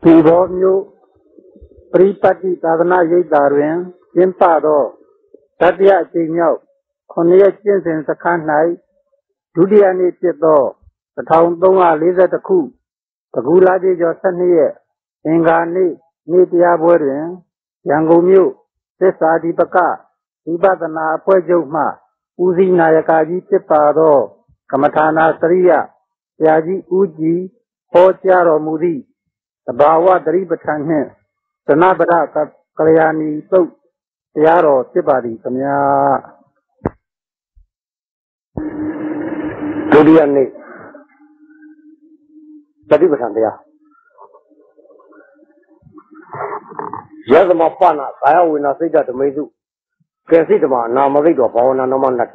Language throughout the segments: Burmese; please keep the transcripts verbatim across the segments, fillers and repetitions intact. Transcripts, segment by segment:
ဒီဘောမျိုးပရိပတ်တိသာသနာရိပ်သာတွင်ကျင်းပသောတတိယအကြိမ်မြောက်ခုနှစ်ရက်ကျင့်စဉ်စခန်း၌ဒုတိယနေ့ဖြစ်သောတစ်ထောင်သုံးရာလေးဆယ်တစ်ခုတကူလာကြီးကျော်ဆယ်နှစ်ရက်အင်္ဂါနေ့နေ့တရားပွဲတွင်ရန်ကုန်မြို့သစ္စာဓိပကဝိပဿနာအဖွဲ့ချုပ်မှဦးစီးနာယကကြီးဖြစ်ပါသောကမ္မထာနာစရိယဆရာကြီးဦးကြည်ဟောကြားတော်မူသည့်သဘာဝတတိပဋ္ဌာန်နှင့်သနပဒကလျာဏီသုတ်တရားတော်ဖြစ်ပါသည်ခင်ဗျာဒုတိယနေ့တတိပဋ္ဌာန်တရားယသမပနာကာယဝေနာစိတ်ဓဓမေစုကေစိတမနာမသိတော်ဘာဝနာနမနတ္တိ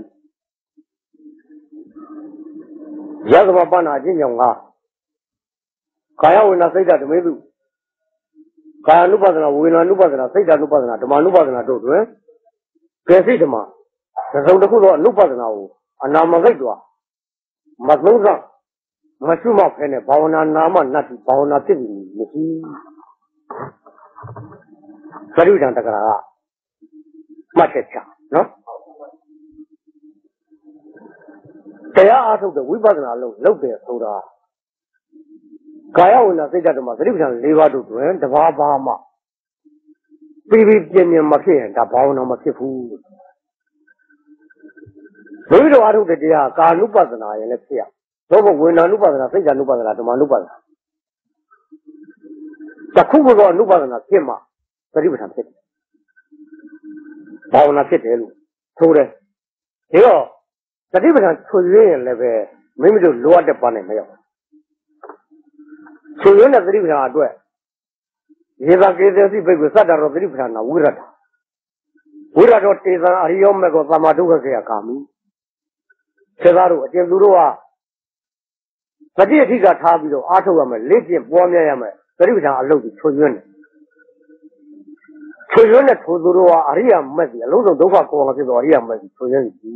ယသမပနာအကျင့်ကြောင့်ငါကာယဝေနာစိတ်ဓဓမေစုကာယ ानु ပါဒနာဝေနာ ानु ပါဒနာစိတ်ဓ ानु ပါဒနာဓမ္မ ानु ပါဒနာတို့တွင်ကေစိတမသုံးတစ်ခုသောအနုပါဒနာကိုအနာမသိတော်မသုံးစားမရှိမဖဲနဲ့ဘာဝနာနာမနတ္တိဘာဝနာဖြစ်ပြီးမရှိပရိဒံတက္ကရာကမှတ်ချက်ချနော်တရားအားထုတ်တဲ့ဝိပဿနာလုံးလုပ်တယ်ဆိုတာကာယဝိညာဉ်စိတ်ဓာတ်မှာသတိပဋ္ဌာန်၄ပါးတို့တွင်တဘာဘာမှပြီးပြီးပြင်းပြင်းမဖြစ်ရင်ဒါဘာဝနာမဖြစ်ဘူးဘုရားတော်အားထုတ်တဲ့တရားကာနုပဒနာရင်လည်းဖြစ်ရတော့ဘဝေနာနုပဒနာစိတ်ဓာတ်နုပဒနာဓမ္မနုပဒနာတခုခုသောအနုပဒနာဖြစ်မှသတိပဋ္ဌာန်ဖြစ်တယ်ဘာဝနာဖြစ်တယ်လို့ဆိုတယ်ဒါတော့သတိပဋ္ဌာန်ချွေရင်းလည်းပဲမိမိတို့လိုအပ်တဲ့ပန်းနဲ့မရောက်ချွေရင်းတဲ့သတိပဋ္ဌာန်အတွက်ရေသာကေသစီဘိက္ခုသတ္တရောသတိပဋ္ဌာန်ဝိရတဝိရတောတေသံအရိယောမေကောသမ္မာဒုက္ခခေယကာမိစေသားတို့အကျဉ်သူတို့ကပฏิအထိကထားပြီးတော့အားထုတ်ရမယ်လေ့ကျင့်ပွားများရမယ်သတိပဋ္ဌာန်အလုပ်ကိုချွေရင်းတယ်ချွေရင်းတဲ့ထိုသူတို့ကအရိယာမက်စီအလုံးစုံဒုက္ခကောလာဖြစ်သောအရိယာမက်စီချွေရင်းစီ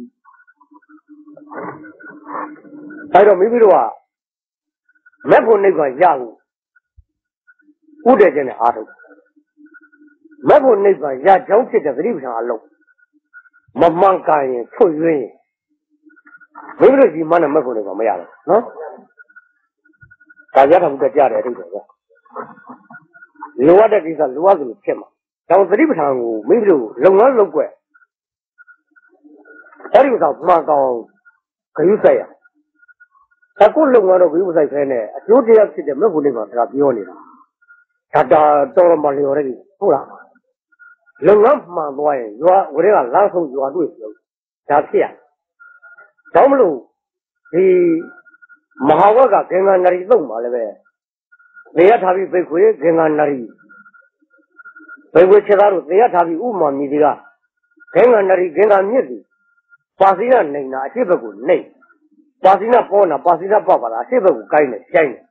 အဲတော့မိမိတို့ကမက်ဖို့နိဗ္ဗာန်ရဖို့ဥဒဲခြင်းနဲ့အားထုတ်မက်ဖို့နိဗ္ဗာန်ရကြောင်းဖြစ်တဲ့သတိပဋ္ဌာန်အလုပ်မမှန်ကန်ရင်ချွေရင်းမိမိတို့ဒီမှနဲ့မက်ဖို့နိဗ္ဗာန်မရဘူးနော်ဒါရတာဘုရားကြားတယ်အတိတ်ပဲလိုအပ်တဲ့ကိစ္စလိုအပ်သလိုဖြစ်မှာဒါသတိပဋ္ဌာန်ကိုမိမိတို့လုံငန်းလုပ်ွက်အဲ့ဒီဥစ္စာမှန်ကောင်ဂရုစိုက်ရအခုလုံငန်းတော့ဂရုမစိုက်ခဲနဲ့အကျိုးတရားဖြစ်တဲ့မက်ဖို့နိဗ္ဗာန်ကပြောနေတာဒါတာတော်မလျော်တဲ့ကြီးဟုတ်လားလုံငန်းမှန်သွားရင်ရွာဝရဲကလမ်းဆုံးရွာတွေ့ပြောဒါဖြစ်ရဒါမလို့ဒီမဟာဝကဂင်္ဂနာရီသုံးပါလည်းပဲနေရထားပြီးဘိက္ခွေဂင်္ဂနာရီဘိက္ခွေခြေသားတို့နေရထားပြီးဥမာမြည်တွေကဂင်္ဂနာရီဂင်္ဂမြစ်သည်ပါစီနာနေနာအရှိဘက်ကိုနေပါစီနာပေါ်နာပါစီနာပေါက်ပါလားအရှိဘက်ကိုကိုင်းနေကျိုင်းနေ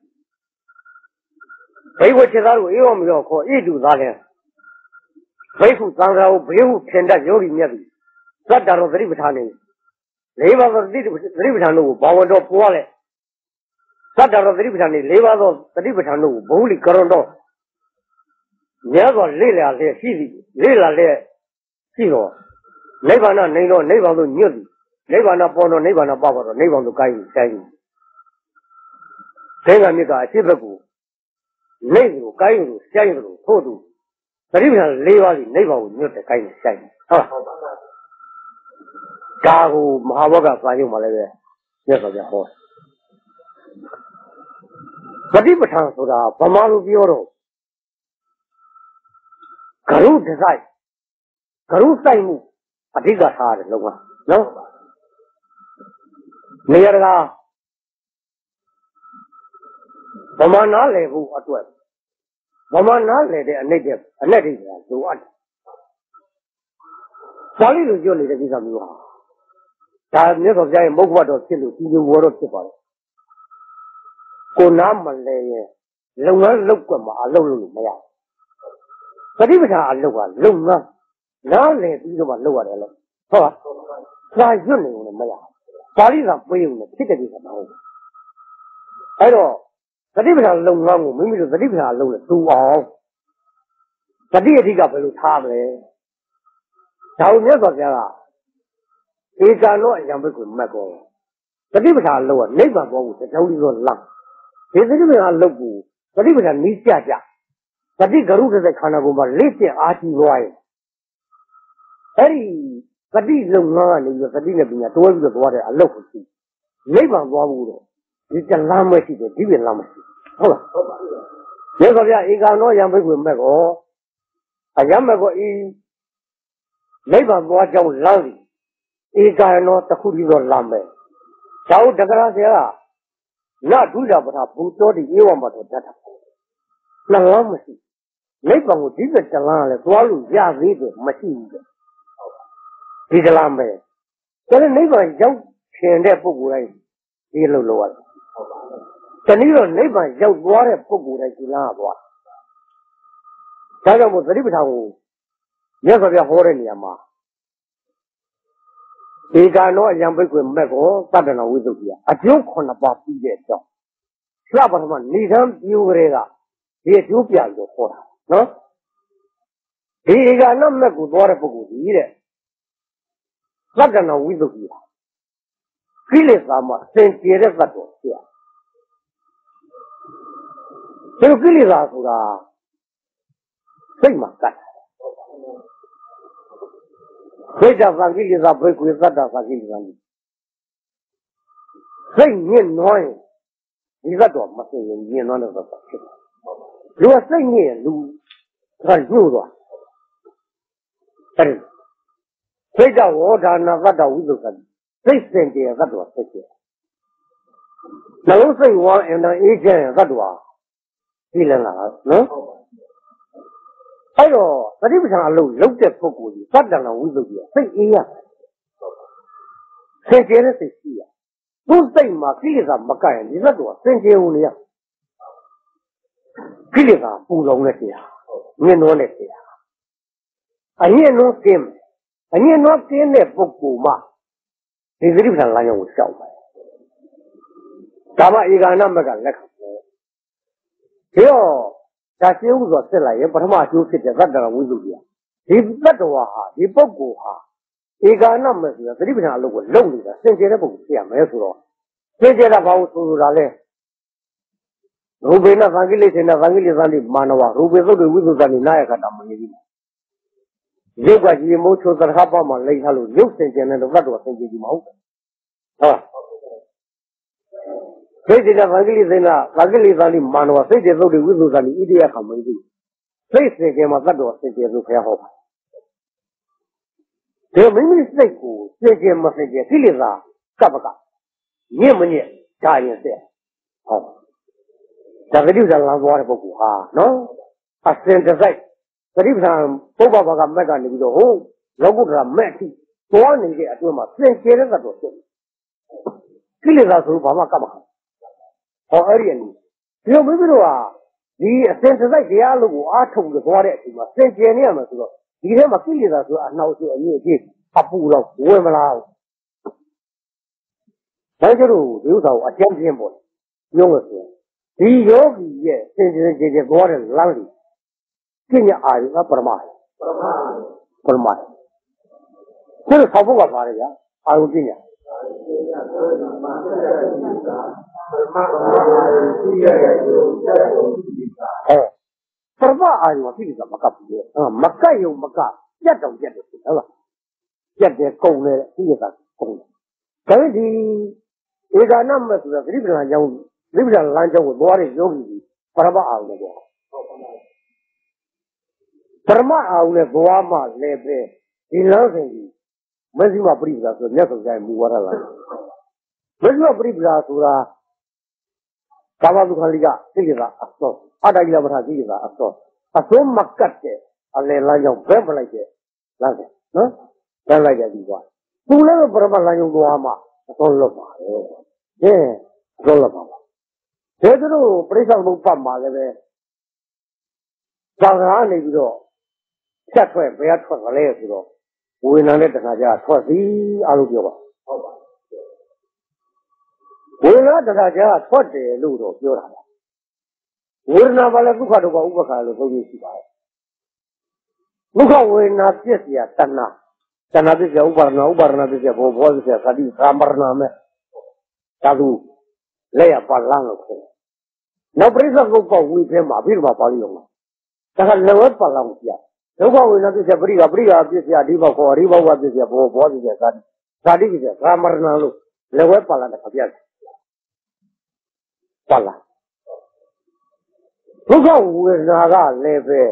ဘိက္ခွေခြေသားတို့အေးရောမရောခေါ်ဣတုသားလဲဘိက္ခုသံဃာကိုဘေးဟုထင်တတ်ယောဂီမြတ်သည်သတ္တရောသတိပဋ္ဌာန်နေလေးပါးသောသတိပဋ္ဌာန်တို့ကိုဘာဝတော်ပွားလဲသတ္တရောသတိပဋ္ဌာန်နေလေးပါးသောသတိပဋ္ဌာန်တို့ကိုဘုလိကရွန်တော်များစွာလေ့လာလျက်ရှိသည်လေ့လာလျက်ရှိတော့နိဗ္ဗာန်နိုင်တော့နိဗ္ဗာန်သို့ညွတ်သည်နိဗ္ဗာန်ပေါ်တော့နိဗ္ဗာန်ပပတော့နိဗ္ဗာန်သို့ကိုင်းတိုင်းသင်္ကမြစ်ကအရှိဘက်ကိုနေကိုကိုင်းကိုကျိုင်းကိုထို့သူသတိပဋ္ဌာန်၄ပါးကြီးနိဗ္ဗာန်ကိုညွတ်တဲ့ကိုင်းကိုကျိုင်းဟုတ်ဟုတ်ပါဒါကိုမဟာဝကစာချုပ်မှာလည်းပဲမြတ်စွာဘုရားဟောသတိပဋ္ဌာန်ဆိုတာဗမာလိုပြောတော့ဂရုတစိုက်ဂရုစိုက်မှုအဓိကထားတယ်လုံးဝနော်နေရာကဗမာနားလည်ဖို့အတွက်ဗမာနားလည်တဲ့အနှိမ့်တဲ့အနှက်တွေလိုအပ်တယ်ပါဠိလိုပြောနေတဲ့ကိစ္စမျိုးဟာဒါမြတ်စွာဘုရားရဲ့မုခဘတ်တော်ဖြစ်လို့ဒီလိုဝေါ်တော့ဖြစ်ပါတော့ကိုနားမလဲရင်လုပ်ငန်းလုပ်ကွက်မှာအလုပ်လုပ်လို့မရဘူးပฏิပဒါအလုပ်ကလုပ်ငန်းနားလည်ပြီးတော့မှလုပ်ရတယ်လို့ဟုတ်ပါစာရွတ်နေလို့မရဘူးပါဠိကပေးုံနဲ့ဖြစ်တဲ့ကိစ္စမဟုတ်ဘူးအဲ့တော့တတိပဌာန်လုံငန်းကိုမိမိတို့တတိပဌာန်လုံနဲ့တူအောင်တတိအဓိကဘယ်လိုထားမလဲဒါကိုမြတ်စွာဘုရားကဧကံတော့အယံဘိက္ခုမက်ကောတတိပဌာန်လုံကနိဗ္ဗာန်ပေါ်ကိုတကြောင်းလေးတော့လမ်းဒီတတိပဌာန်လုံကိုတတိပဌာန်နီးကြကြတတိကရုတ္တခန္ဓာကိုယ်မှာလက်ကျအားကြီးသွားရင်အဲ့ဒီတတိလုံငန်းကနေပြီးတတိနဲ့ပညာတွဲပြီးတော့သွားတဲ့အလုပ်ကိုရှိနိဗ္ဗာန်သွားဖို့တော့ဒီကလမ်းမရှိတယ်ဒီပြင်လမ်းမရှိဟုတ်လားဟုတ်ပါဘူးမြတ်စွာဘုရားဧကံတော့ယံဘိက္ခုမက်ကောအယံမက်ကောဤနိဗ္ဗာန်သွားကြောင်းလမ်းစီဧကံတော့တစ်ခုတည်းတော့လမ်းမယ်ဒါဟုတ်တက္ကရာဆရာကနဒုရပထဘူတော်ဒီဧဝမတော်တတ်တာလမ်းမရှိနိဗ္ဗာန်ကိုဒီကတလမ်းလည်းသွားလို့ရသေးတယ်မရှိဘူးတဲ့ဒီကလမ်းပဲဒါနဲ့နိဗ္ဗာန်ရောက်ခင်တဲ့ပုဂ္ဂိုလ်တိုင်းဒီလိုလိုရတယ်တနည်းတော့နိဗ္ဗာန်ရောက်သွားတဲ့ပုဂ္ဂိုလ်တိုင်းဒီလမ်းကသွားဒါကြောင့်မို့သတိပဋ္ဌာန်ကိုမြတ်စွာဘုရားဟောတဲ့နေရာမှာဧကံတော့အယံဘိက္ခုမက်ကောသတ္တနာဝိသုဒ္ဓိယအကျိုးခုနှစ်ပါးပြီးတဲ့အကြောင်းစပထမနေသံပြိုးကလေးကဒီအကျိုးပြပြီးတော့ဟောတာနော်ဒီဧကံတော့မက်ကိုသွားတဲ့ပုဂ္ဂိုလ်ကြီးတဲ့သတ္တနာဝိသုဒ္ဓိယကိလေသာမှာစင်ကြယ်တဲ့သတ္တဝါဖြစ်ရဒီကိလေသာဆိုတာစိတ်မှာကတ်စိတ်ဓာတ်သံကိလေသာဘိက္ခုသတ္တသံကိလေသာစိတ်ညစ်နွားရင်ဒီသတ္တဝါမစင်ရင်ညစ်နွားတဲ့သတ္တဝါဖြစ်တယ်လူကစိတ်ညစ်ရင်လူကညှို့သွားအဲဒီစိတ်ဓာတ်ဝေါဒါနာသတ္တဝိသုဒ္ဓိစိတ်စင်ကြယ်သတ္တဝါဖြစ်တယ်နှလုံးစိတ်ဝါအင်တန်အေးချမ်းသတ္တဝါဒီလည်းလားနော်အဲ့တော့သတိပဋ္ဌာန်အလုံးလုံးတဲ့ပုဂ္ဂိုလ်ကြီးသတ္တနာဝိသုဒ္ဓိစိတ်အေးရစင်ကြယ်တဲ့စိတ်ရှိရသူ့စိတ်မှာကိလေသာမကရင်ဒီသတ္တဝါစင်ကြယ်ဝင်ရကိလေသာပူလုံးတဲ့တရားညှဉ်းနှောတဲ့တရားအညှဉ်းနှောကင်းအညှဉ်းနှောကင်းတဲ့ပုဂ္ဂိုလ်မှဒီသတိပဋ္ဌာန်လမ်းကြောင်းကိုရှောက်ပါတယ်ဒါမှဧကံမက်ကလက်ခံတယ်ဒီတော့ဒါရှင်းဥစွာဆက်လိုက်ရင်ပထမအကျိုးဖြစ်တဲ့သတ္တနာဝိသုဒ္ဓိယဒီသတ္တဝါဟာဒီပုဂ္ဂိုလ်ဟာဧကံမက်ဆိုတာသတိပဋ္ဌာန်အလုပ်ကိုလုပ်နေတာစင်ကြယ်တဲ့ပုဂ္ဂိုလ်ဖြစ်ရမယ်ဆိုတော့စင်ကြယ်တာဘာလို့ဆိုလိုတာလဲရူပေနသံဃိလိစေနသံဃိလိသံတိမာနဝရူပေသုတ်တွေဝိသုဒ္ဓနိနာယခတာမနေဘူးရုပ်ကကြီးမိုးချိုသရခပေါ့မှာလိမ့်ထားလို့ရုပ်စင်ကြယ်တဲ့သတ္တဝါစင်ကြယ်ကြီးမဟုတ်ဘူးဟုတ်စိတ်တည်းကသံဃိလိစေနသံဃိလိသံတိမာနဝစိတ်တည်းသုတ်တွေဝိသုဒ္ဓနိဣတိယခမင်းကြီးစိတ်စင်ကြယ်မှာသတ္တဝါစင်ကြယ်လို့ဘုရားဟောပါတယ်ဒီမိမိစိတ်ကိုစင်ကြယ်မစင်ကြယ်ကိလေသာကပ်ပကညစ်မညစ်ဒါရင်ဆက်ဟုတ်ဒါတိပ္ပံလမ်းသွားတဲ့ပုဂ္ဂိုလ်ဟာနော်အစင်တစိုက်သတိပ္ပံပုဗ္ဗဘာကမက်ကနေပြီးတော့ဟိုလောကုတ္တရာမက်အထိသွားနေတဲ့အတွင်းမှာစင်ကြယ်တဲ့သတ္တဝါဖြစ်ကိလေသာဆိုဘာမှကပ်မခံဟောအဲ့ဒီအနည်းဒီလိုမိမိတို့ဟာဒီအစင်တစိုက်တရားလို့ကိုအားထုတ်ပြီးသွားတဲ့အချိန်မှာစင်ကြယ်နေရမှာဆိုတော့ဒီထဲမှာကိလေသာဆိုအနှောက်အယှက်အမြင့်အပြည့်အပူတော့ဝင်မလားဒါကြလို့ဒီဥစ္စာကိုအကျဉ်းပြင်းပေါ့ပြောလို့ဆိုဒီယောဂီရဲ့စင်ကြယ်ကြယ်ကြယ်သွားတဲ့လမ်းကြီးပြညာအာရုံကပရမပရမပရမကိုယ်ဆောက်ဖို့ကပါတယ်ဗျာအာရုံပြညာဟောပရမအာရုံကပြည့်စုံမကပ်ဘူးမကပ်ရုံမကပြတ်တော့ပြတ်တယ်ဟုတ်လားပြတ်တယ်ကုန်တယ်ပြည့်စုံကုန်တယ်ဒါပေမဲ့ဒီဧကံမက်ဆိုတာသတိပဋ္ဌာန်ကြောင့်သတိပဋ္ဌာန်လမ်းကြောင်းကိုသွားတဲ့ယောဂီကြီးပရမအာရုံနဲ့ပြောပရမအာရုံနဲ့သွားမှလည်းပဲဒီလမ်းစဉ်ကြီးမဇ္ဈိမပရိပဒါဆိုမြတ်စွာဘုရားမူဝါဒလားမဇ္ဈိမပရိပဒါဆိုတာကာမဒုက္ခလိကကိလေသာအစောအတ္တကိလပဋ္ဌာကိလေသာအစောအစောမကတ်တဲ့အလယ်လမ်းကြောင်းဘယ်မလိုက်တဲ့လမ်းစဉ်နော်ဘယ်လိုက်တဲ့ဒီသွားသူလည်းပရမလမ်းကြောင်းသွားမှအစောလွတ်ပါလေဟဲ့အစောလွတ်ပါပါဒါကြလို့ပြိဿဘုပ္ပမှာလည်းပဲဇာကားနေပြီးတော့ဖြတ်ထွက်ဘယ်ကထွက်ကြလဲဆိုတော့ဝိညာဉ်နဲ့တခါကျထွက်စီအားလို့ပြောပါဟုတ်ပါဝိညာဉ်တခါကျထွက်တယ်လို့တော့ပြောတာပါဝေဒနာပါလဲဒုက္ခဒုက္ခဥပ္ပခါလို့သုံးမျိုးရှိပါတယ်ဒုက္ခဝေဒနာပြည့်စရာတဏ္ဍတဏ္ဍပြည့်စရာဥပါဒနာဥပါဒနာပြည့်စရာဘောဘောပြည့်စရာသတိကာမရဏမဲ့ဒါသူလက်ရပါလန်းလို့ခေါ်နောက်ပြိဿကုတ်ပေါ့ဝိထဲမှာပြီးတော့ပါဠိတော်မှာဒါကလောပါလန်းကိုပြဒုက္ခဝေဒနာပြည့်စရာပရိကပရိကပြည့်စရာဒီဘောခေါ်ဒီဘောကပြည့်စရာဘောဘောပြည့်စရာသတိသတိပြည့်စရာကာမရဏလို့လောပါလန်းတဲ့ခပြပါလားဒုက္ခဝေဒနာကလည်းပဲ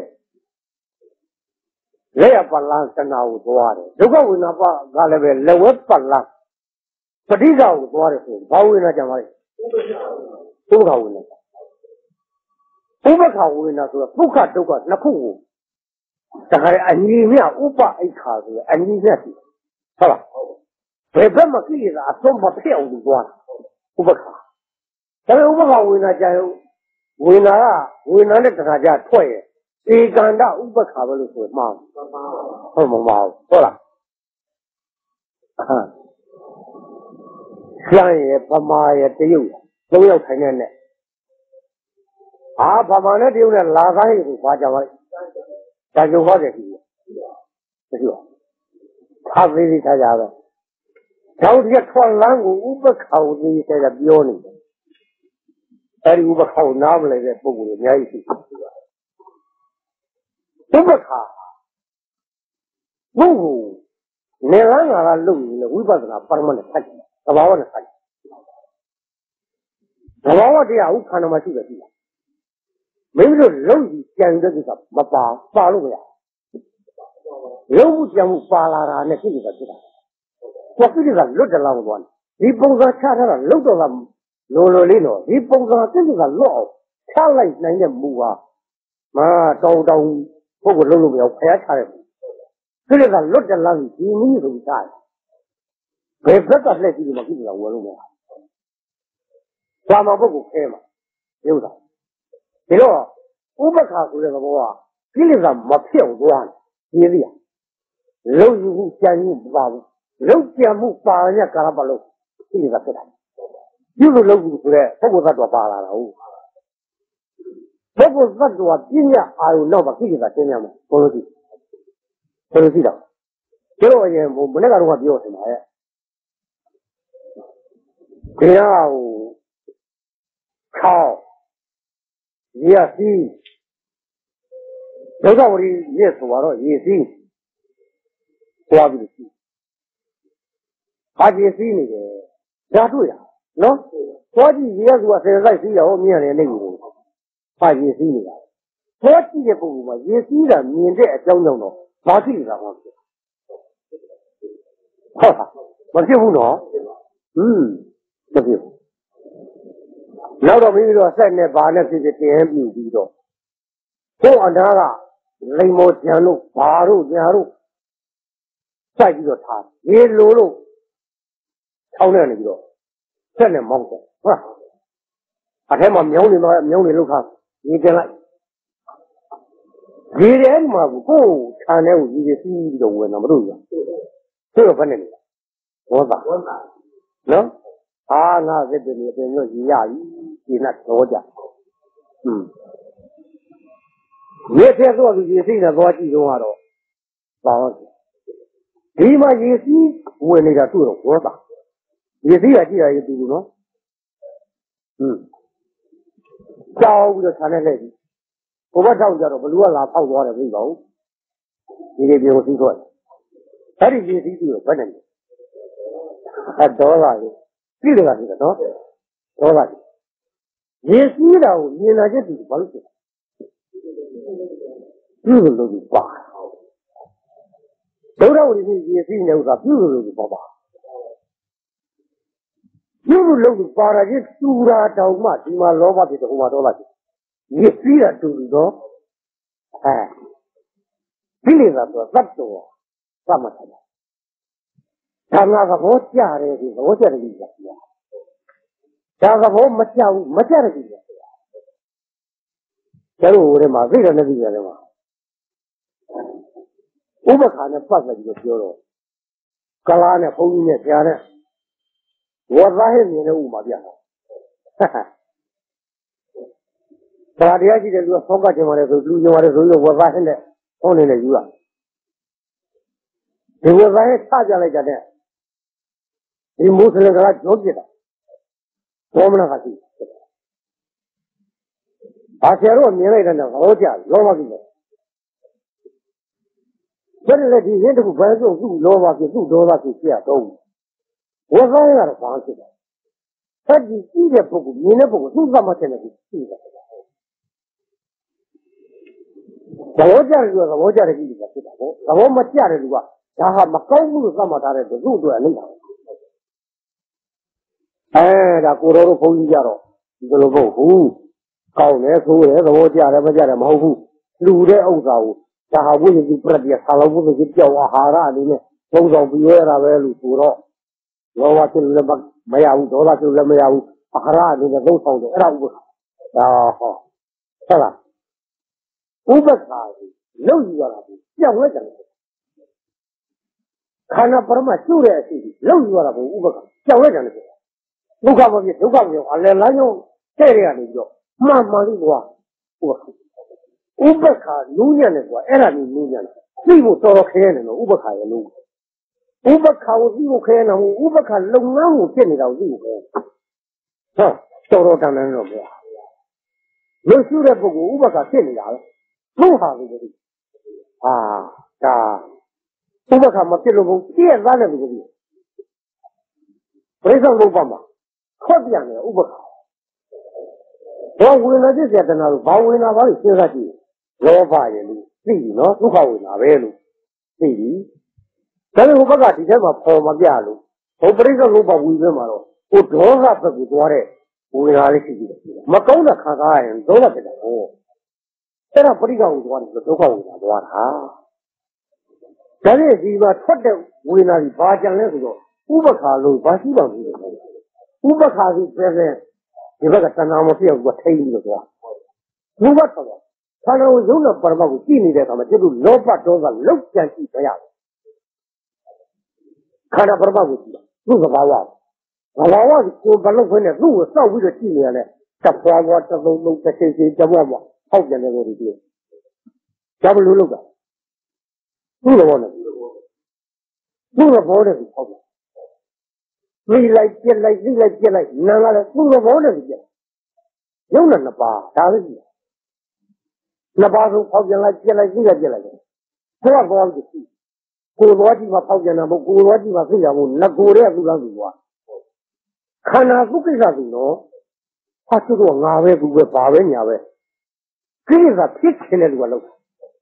လက်ရပါလန်းတဏှာကိုသွားတယ်ဒုက္ခဝေဒနာကလည်းပဲလက်ဝဲပါလန်းပဋိက္ခကိုသွားတယ်ဆိုရင်ဘာဝေဒနာကြမှာလဲဒုက္ခဝေဒနာဥပ္ပခဝေဒနာဆိုတော့ဒုက္ခဒုက္ခနှစ်ခုကိုတခါအညီမြဥပ္ပအိခါဆိုအညီမြရှိဟုတ်လားဘယ်ဘက်မှာကိလေသာအဆုံးမဖြစ်အောင်လို့သွားဥပ္ပခဒါပေမဲ့ဥပ္ပခဝေဒနာကြရင်ဝေဒနာကဝေဒနာနဲ့တခါကြထွက်ရဲ့ဧကန္တဥပ္ပခါပဲလို့ဆိုမှားဟုတ်မမဟုတ်လားကျန်ရဲ့ဗမာရဲ့တရုတ်သုံးယောက်ထိုင်နေနဲ့အာဗမာနဲ့တရုတ်နဲ့လာခိုင်းကိုဘာကြပါလဲဒါကြုံဟောတယ်ဒီလိုမရှိဘူးသာသေးသေးချာချာပဲကျောင်းကြီးထွက်လန်းကိုဥပ္ပခါကိုသေးသေးချာပြောနေတယ်အဲဒီဥပ္ပခါကိုနားမလဲတဲ့ပုံကိုအများကြီးရှိတယ်ဥပ္ပခါဘုဟုနေလန်းကလုပ်ရင်ဝိပဿနာပရမတ်နဲ့ဖတ်တယ်သဘာဝနဲ့ဖတ်တယ်သဘာဝတရားဥခန္ဓာမှာရှိတယ်ရှိလားမင်းတို့လုံးကြီးကြံတဲ့ကိစ္စမပါပါလို့မရလုံးမှုကြံမှုပါလာတာနဲ့ကိစ္စဖြစ်တာကိုကိစ္စလွတ်တယ်လားမသွားဒီပုံစံချထားတာလွတ်တော့လားလိုလိုလေးတော့ဒီပုံစံကိစ္စကလွတ်အောင်ချလိုက်နိုင်တဲ့မူဟာမာတောင်းတောင်းပုဂ္ဂိုလ်လုံးလို့မရဖျားချတယ်ကိစ္စကလွတ်တယ်လားဒီနည်းဆိုချတယ်ဘယ်ဘက်ကလှည့်ကြည့်လို့မကိစ္စကဝယ်လို့မရဘာမှပုဂ္ဂိုလ်ခဲမှာရုပ်တာဒီတော့ဥပ္ပခါဆိုတဲ့သဘောကကိလေသာမဖြစ်အောင်သွားတယ်ဒီလိုလုံးယူမှုကြံမှုမပါဘူးလုံးကြံမှုပါရကာရပလို့ကိလေသာဖြစ်တာပြုလို့လုံးဘူးဆိုတဲ့ပုဂ္ဂိုလ်သတ္တဝါပါလာတာဟုတ်ပုဂ္ဂိုလ်သတ္တဝါပြညာအာရုံတော့မကိလေသာရှင်းရမှာဘယ်လိုကြည့်ဘယ်လိုကြည့်တော့ကျတော့အရင်ဘုမနေ့ကတော့ပြောနေတာရဲ့ဒီကဟိုခေါရေစီဒုက္ခဝရီရေဆိုတော့ရေစီသွားပြီးစီဘာရေစီနေတယ်ဒါတွေ့ရနော်သွားကြည့်ရေကဆယ်ဆိုင်စီးရောမြင်ရတယ်နေကိုဘာရေစီနေတာသွားကြည့်တဲ့ပုံမှာရေစီးတာမြင်တဲ့အကြောင်းကြောင့်တော့ဘာဖြစ်နေတာမှမဖြစ်ဟုတ်ပါမဖြစ်ဘူးနော်ဟွန်းမဖြစ်ဘူးနောက်တော့ပြီးတော့ဆက်နဲ့ဘာနဲ့ဖြစ်ဖြစ်တင်ပြပြီးတော့ဘုံအနာကလိမ္မောကျန်လို့ဘာတို့ညာတို့စိုက်ပြီးတော့ထားရေလိုလို့ထောင်းနေနေပြီးတော့ဆက်နဲ့မောင်းတယ်ဟုတ်အထဲမှာမြောင်းနေတော့မြောင်းနေလို့ခါရေတင်လိုက်ရေထဲမှာကိုယ်ခြံထဲကိုရေစီးပြီးတော့ဝင်တော့မလို့ရသူတော့ဘယ်နဲ့လဲဘောသာနော်အာငါစက်တွေအပြင်မျိုးရေရပြီဒီနဲ့တော့ကြဟွန်းရေထဲတော့ရေစိတ်နဲ့သွားကြည့်တော့ကတော့ပါတော့ဒီမှာရေစီးဝင်နေတာသူ့တော့ဘောသာရေစီးကကြည့်ရရင်တူဘူးနော်ဟွန်းကြောက်ပြီးတော့ခြံထဲလှည့်ပြီဘုဘထောက်ကြတော့ဘလူကလာဖောက်သွားတယ်ပြီပေါ့ဒီလေးပြေကိုစီးထွက်အဲ့ဒီရေစီးပြီးတော့ဘယ်နဲ့လဲအတော်ပါလေပြည့်တယ်ကပြည့်တယ်နော်တော်ပါရေစီးတာကိုမြင်လာချက်တူဘာလို့ဖြစ်ပြုလို့လို့ပါဒုရဝတိရေစီးနေဥစ္စာပြုလို့လို့ပါပါပြုလို့လို့ပါတာကြီးတူတာတောင်မှဒီမှာလောဘဖြစ်တယ်ဟိုမှာဒေါသဖြစ်ရေစီးတာတူတူတော့အဲကိလေသာဆိုသတ္တဝါသမထတာဓမ္မကဘောကြတယ်ဒီဘောကြတယ်ကြီးကဒါကဘောမကြဘူးမကြတယ်ကြီးကကျတော့ဟိုထဲမှာသိတယ်နဲ့သိတယ်မှာဥပ္ပခါနဲ့ပတ်သက်ပြီးတော့ပြောတော့ကလားနဲ့ဘုန်းကြီးနဲ့ဆရာနဲ့ဝါသားဟဲ့မြင်တဲ့ဥမှာပြတာဒါတရားရှိတဲ့လူကဆောက်ကကျင်ပါလေဆိုလူကျင်ပါလေဆိုပြီးဝတ်သားဟင်းနဲ့ဟောနေနေယူတာဒီဝတ်သားဟင်းချကြလိုက်ကြတဲ့ဒီမုစလင်ကကြောပြတာဘောမနာကရှိဘာဆရာတို့မြင်လိုက်တဲ့တော့ဟောကြလောဘကြီးတယ်ဘယ်နဲ့ဒီဟင်းတခုဘယ်ဆိုသူ့လောဘကြီးသူ့ဒေါသကြီးပြတ်တော့ဝတ်သားရတော့ဘာဖြစ်လဲဆက်ကြည့်ကြည့်တဲ့ပုဂ္ဂိုလ်မြင်တဲ့ပုဂ္ဂိုလ်သူ့သတ်မှတ်တဲ့ကိုသိတယ်သဘောကျတယ်လို့သဘောကျတဲ့ကြီးကဖြစ်တာပေါ့သဘောမကျတဲ့လူကဒါဟာမကောင်းဘူးလို့သတ်မှတ်ထားတဲ့သူ့အတွက်အလိမ့်တာအဲဒါကိုတော်တို့ဘုန်းကြီးကြတော့ဒီလိုမဟုတ်ဘူးကောင်းတယ်ဆိုတယ်သဘောကျတယ်မကျတယ်မဟုတ်ဘူးလူတဲ့ဥစ္စာကိုဒါဟာဝိဇ္ဇိပရတ္တိဆာလောဘုဇ္ဇိပြောက်အာဟာရအနေနဲ့သုံးဆောင်ပြီးရတာပဲလို့ဆိုတော့လောဘဖြစ်လို့လည်းမရဘူးဒေါသဖြစ်လို့လည်းမရဘူးအာဟာရအနေနဲ့သုံးဆောင်တယ်အဲ့ဒါဥပ္ပခါဒါဟောဟုတ်လားဥပ္ပခါကိုလုံယူရတာကိုပြောင်းလိုက်တယ်ခန္ဓာပရမကျုပ်တဲ့အစီအစီလုံယူရတာကိုဥပ္ပခါပြောင်းလိုက်တယ်ဆိုဒုက္ခမဖြစ်ဒုက္ခမဖြစ်အလယ်လမ်းကြောင်းတဲ့ရကနေပြီးတော့မှန်မှန်လေးကွာဥပ္ပခါဥပ္ပခါနူးညံ့တယ်ကွာအဲ့ဒါမျိုးနူးညံ့တယ်သိဖို့တော်တော်ခဲနေလို့ဥပ္ပခါရဲ့လုံးဥပ္ပခါကိုသိဖို့ခဲနေလို့ဥပ္ပခါလုံငန်းကိုဖြစ်နေတာကိုသိဖို့ခဲဟောတော်တော်တန်တယ်တော့ဗျာလွတ်ရှုတဲ့ပုဂ္ဂိုလ်ဥပ္ပခါဖြစ်နေတာပဲဘုဟာကိုဒီဟာဒါဥပ္ပခါမဖြစ်လို့ဘူးပြည့်သားတယ်လို့ပြောပြိဿဘုပ္ပမှာခွက်ပြန်တယ်ဥပ္ပခါဘောဝိညာဉ်ဖြစ်စေတနာလို့ဘာဝိညာဉ်ပါလို့စဉ်းစားကြည့်လောဘရဲ့လို့သိပြီနော်ဒုက္ခဝိညာဉ်ပဲလို့သိပြီဒါပေမဲ့ဟိုဘက်ကဒီထဲမှာပေါ်မပြလို့ဟိုပြိဿဘုပ္ပဝီပဲမှာတော့ဟိုဒေါသဘက်ကိုသွားတဲ့ဝိညာဉ်လေးရှိပြီမကောင်းတဲ့ခံစားရရင်ဒေါသဖြစ်တယ်ဟောအဲ့ဒါပရိက္ခကိုသွားတယ်ဒုက္ခကိုသွားတာဒါနဲ့ဒီမှာထွက်တဲ့ဝေဒနာကြီးဘာကြံလဲဆိုတော့ဥပ္ပခါလို့ဘာရှိပါဘူးလဲဥပ္ပခါကြီးပဲပဲဒီဘက်ကတဏှာမဖြစ်ဘူးထိန်းပြီးတော့သွားဘုဘတ်တော့ခန္ဓာကိုယုံတဲ့ပရမတ်ကိုကြည့်နေတဲ့အခါမှာကျုပ်တို့လောဘဒေါသလောက်ကြံကြည့်ကြရတယ်ခန္ဓာပရမတ်ကိုကြည့်တာသူ့သဘာဝသဘာဝကိုဘလို့ခွင့်နဲ့သူ့ကိုစောက်ပြီးတော့ကြည့်နေရတယ်တပွားပွားတသုံးလုံးတစ်ချိန်ချိန်တပွားပွားဟောက်ပြန်တယ်လို့ဒီလိုဒါဘလို့လုပ်တာသူ့သဘောနဲ့သူ့သဘောနဲ့ဟောက်ပြန်သိလိုက်ပြက်လိုက်သိလိုက်ပြက်လိုက်နားလာသူ့သဘောနဲ့ပြက်ရုပ်နဲ့နှစ်ပါးဒါပဲကြည့်နှစ်ပါးဆုံးဟောက်ပြန်လိုက်ပြက်လိုက်သိလိုက်ပြက်လိုက်ကိုယ်ကဘောကြည့်ကိုယ်တော်ကြည့်မှဟောက်ပြန်တာမဟုတ်ကိုယ်တော်ကြည့်မှသိရမို့ငကိုတဲ့သူ့လားသူကခန္ဓာသူ့ကိစ္စသူနော်ဟာသူတို့ငါပဲသူပဲဘာပဲညာပဲကိစ္စဖြစ်ချင်တဲ့လူကလောက်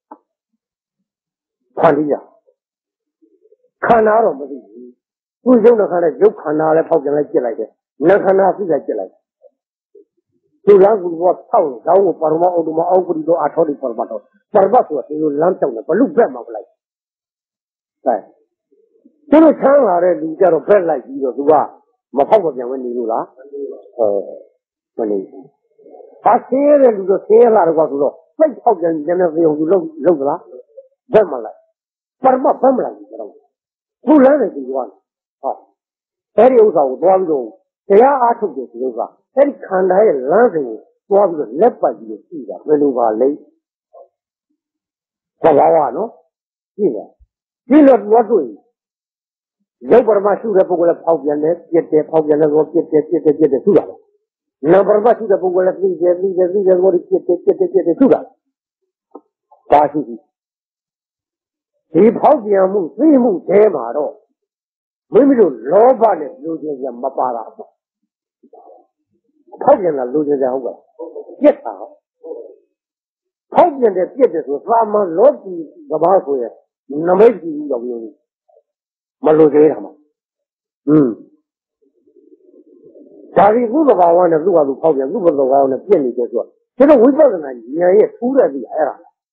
ခန္ဓာခန္ဓာတော့မသိဘူးသူ့ရုပ်နဲ့ခန္ဓာရုပ်ခန္ဓာလည်းဖောက်ပြန်လိုက်ပြစ်လိုက်တယ်နာခန္ဓာသိလိုက်ပြစ်လိုက်သူလားကူဘောဆောက်တော့ကိုပါရမအော်တိုမအောက်ပရိတော့အထောက်ဒီပါရမတော့ပါရမဆိုတော့ဒီလိုလမ်းပြောင်းတယ်ဘလူဘက်မှာမလိုက်ဟဲ့သူတို့ချမ်းလာတဲ့လူကြတော့ဘက်လိုက်ပြီးတော့သူကမဖောက်မပြန်ဝင်နေလို့လားဟောမနေဘူးဘာဆင်းရဲတဲ့လူတော့ဆင်းရဲလာတော့ဆိုတော့စိတ်ဖောက်ပြန်နေနေပြုံသူလုံးလုံးသလားဘက်မလိုက်ပါရမဘက်မလိုက်ဘူးတော့ခုလမ်းနေသူကဟောအဲ့ဒီဥစ္စာကိုသွားပြီးတော့တရားအားထုတ်တယ်ဒီဥစ္စာအဲ့ဒီခန္ဓာရဲ့လမ်းစဉ်ကိုသွားပြီးတော့လက်ပတ်ပြီးတော့ကြည့်တာဘယ်လိုပါလဲသဘာဝနော်ကြည့်တယ်ကြည့်လို့တော့တွေ့ရုပ်ပရမရှိတဲ့ပုဂ္ဂိုလ်လည်းဖောက်ပြန်တယ်ပြက်တယ်ဖောက်ပြန်တယ်ဆိုပြက်တယ်ပြက်တယ်ပြက်တယ်ထူတာနာပရမရှိတဲ့ပုဂ္ဂိုလ်လည်းသိတယ်သိတယ်သိတယ်ဆိုပြက်တယ်ပြက်တယ်ပြက်တယ်ထူတာဒါရှိပြီဒီဖောက်ပြန်မှုသိမှုတဲမှာတော့မိမိတို့လောဘနဲ့လူချင်းချင်းမပါတာပေါ့ဖောက်ပြန်တာလူချင်းချင်းဟုတ်ကဲ့ပြက်တာဖောက်ပြန်တယ်ပြက်တယ်ဆိုသာမန်လောကီကဘာဆိုရင်နမိတ်ကြီးရောက်ပြီးမလို့သေးတာမှာอืมဒါဒီသူ့သဘာဝနဲ့သူ့ဟာသူဖောက်ပြန်သူ့ဘသဘာဝနဲ့ပြက်နေတယ်ဆိုတော့ဒီတော့ဝိပဿနာဉာဏ်ရဲ့ထူးတဲ့ပြီးအဲ့ဒါ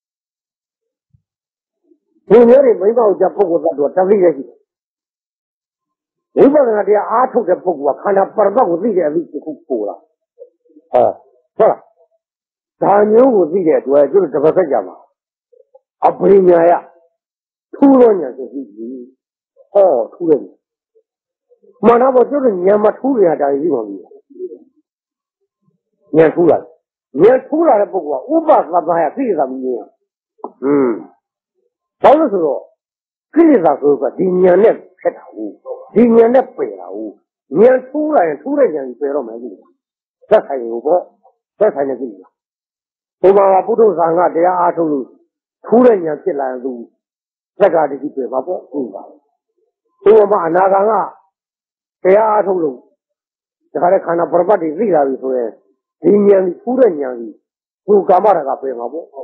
ဒီမျိုးတွေမိဘကြပုဂ္ဂိုလ်သတ္တဝါတပိရရှိဝိပဿနာတရားအားထုတ်တဲ့ပုဂ္ဂိုလ်ကခန္ဓာပရမတ်ကိုသိတဲ့အသိတစ်ခုပို့လာဟောဟုတ်လားဒါမျိုးကိုသိတဲ့အတွက်ကျတို့တပတ်ဆက်ကြမှာအပရိညာယထူးလို့ညာသိပြီဟောထူးတယ်မနာဘောကျတို့ညာမထူးရတာကြီးပါပြီညာထူးလာမြန်ထူလာတဲ့ပုဂ္ဂိုလ်ကဥပသဘာယကိလေသာမြင်อืมဘာလို့ဆိုတော့ကိလေသာဆိုတော့ဒီဉာဏ်နဲ့ဖြစ်တာဟုတ်ဒီဉာဏ်နဲ့ပယ်တာဟုတ်ဉာဏ်ထူလာရင်ထူတဲ့ဉာဏ်ကြီးပယ်တော့မယ်ကိလေသာသက်ဆိုင်ကိုပေါ့သက်ဆိုင်တဲ့ကိလေသာဘုရားကပုထုဇဉ်ကတရားအားထုတ်လို့ထူတဲ့ဉာဏ်ဖြစ်လာရင်သူသက္ကာတိပယ်ပါပေါ့ဟုတ်ပါဘုရားမအနာဂံကတရားအားထုတ်လို့ဒါကြတဲ့ခန္ဓာပရပတ်တွေသိလာပြီဆိုရင်ဒီဉာဏ်ကြီးထူတဲ့ဉာဏ်ကြီးသူကာမရာဂပယ်မှာပေါ့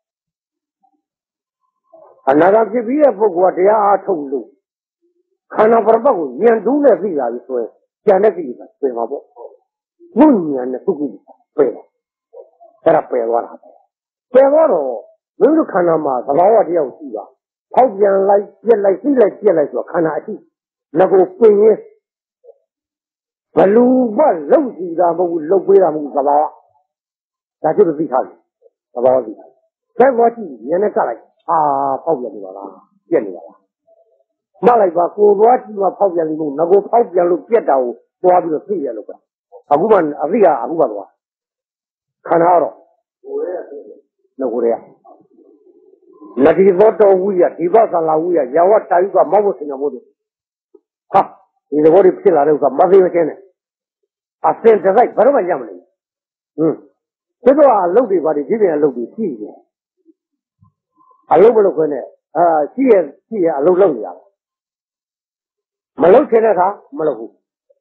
အနာဂတ်ဖြစ်ပြီးတဲ့ပုဂ္ဂိုလ်ကတရားအားထုတ်လို့ခန္ဓာပရပတ်ကိုဉာဏ်တူးနဲ့သိလာပြီဆိုရင်ဉာဏ်နဲ့သိတာပယ်မှာပေါ့ဘုဉာဏ်နဲ့သူကိပယ်အဲ့ဒါပယ်သွားတာပယ်သွားတော့မင်းတို့ခန္ဓာမှာသဘာဝတရားကိုရှိတာဖောက်ပြန်လိုက်ပြက်လိုက်သိလိုက်ပြက်လိုက်ဆိုတော့ခန္ဓာအရှိလက်ကိုပင်ရင်ဘလူဘလုံစီတာမဟုတ်ဘူးလုံပေးတာမဟုတ်ဘူးသဘာဝဒါကျတော့သိထားတယ်သဘာဝသိတယ်ဆက်သွားကြည့်ဉာဏ်နဲ့ကလိုက်အာဖောက်ပြန်နေပါလားပြက်နေပါလားမှတ်လိုက်ပါကိုသွားကြည့်မှဖောက်ပြန်နေလို့ငကိုဖောက်ပြန်လို့ပြက်တာကိုသွားပြီးတော့သိရလို့ပဲအခုမှအသိကအခုမှသွားခန္ဓာတော့ကိုယ်ရဲ့ငကိုရဲ့နတိသောတော်ဝိယဒီဘသလာဝိယယဝတ္တယုကမောဘစင်မို့တယ်ဟာဒီသဘောတွေဖြစ်လာတဲ့ဥစ္စာမသိမချင်းနဲ့အစင်တစိုက်ဘာလို့မှရမလို့ဟွန်းဒီတော့အလုပ်တွေပါဒီပြင်အလုပ်တွေရှိတယ်အလုပ်မလုပ်ခွင့်နဲ့အာရှိရရှိရအလုပ်လုပ်နေရတာမလုပ်ချင်တဲ့အခါမလုပ်ဘူး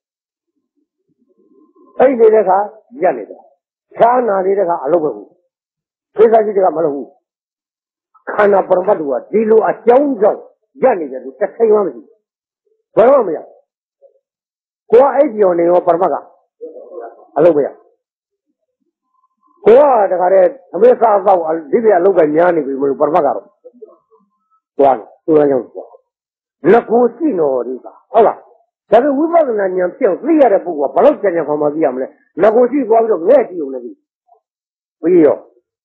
အဲ့ဒီနေတဲ့အခါရက်နေတယ်ခြားနာနေတဲ့အခါအလုပ်မလုပ်ဘူးသိစားကြည့်တဲ့အခါမလုပ်ဘူးခန္ဓာပရမတ်ကဒီလိုအကြောင်းကြောင့်ရက်နေတယ်သူတစ်ချိန်မှမရှိဘူးဘယ်တော့မှမရကိုကအဲ့ဒီရောနေရောပရမတ်ကအလုပ်မရကိုကတခါတည်းအမေစားတော့ဒီပြအလုပ်ကညားနေပြီမလို့ပရမတ်ကတော့သွားတယ်သူလည်းကြောက်သွားလက်ကိုရှိတော်ဒီကဟုတ်လားဒါပေမဲ့ဝိပဿနာဉာဏ်ပြောင်းသိရတဲ့ပုဂ္ဂိုလ်ကဘလို့ကြံကြံခေါ်မှသိရမလဲလက်ကိုရှိသွားပြီးတော့ငဲ့ကြည့်ုံလည်းပြီးပြီးရော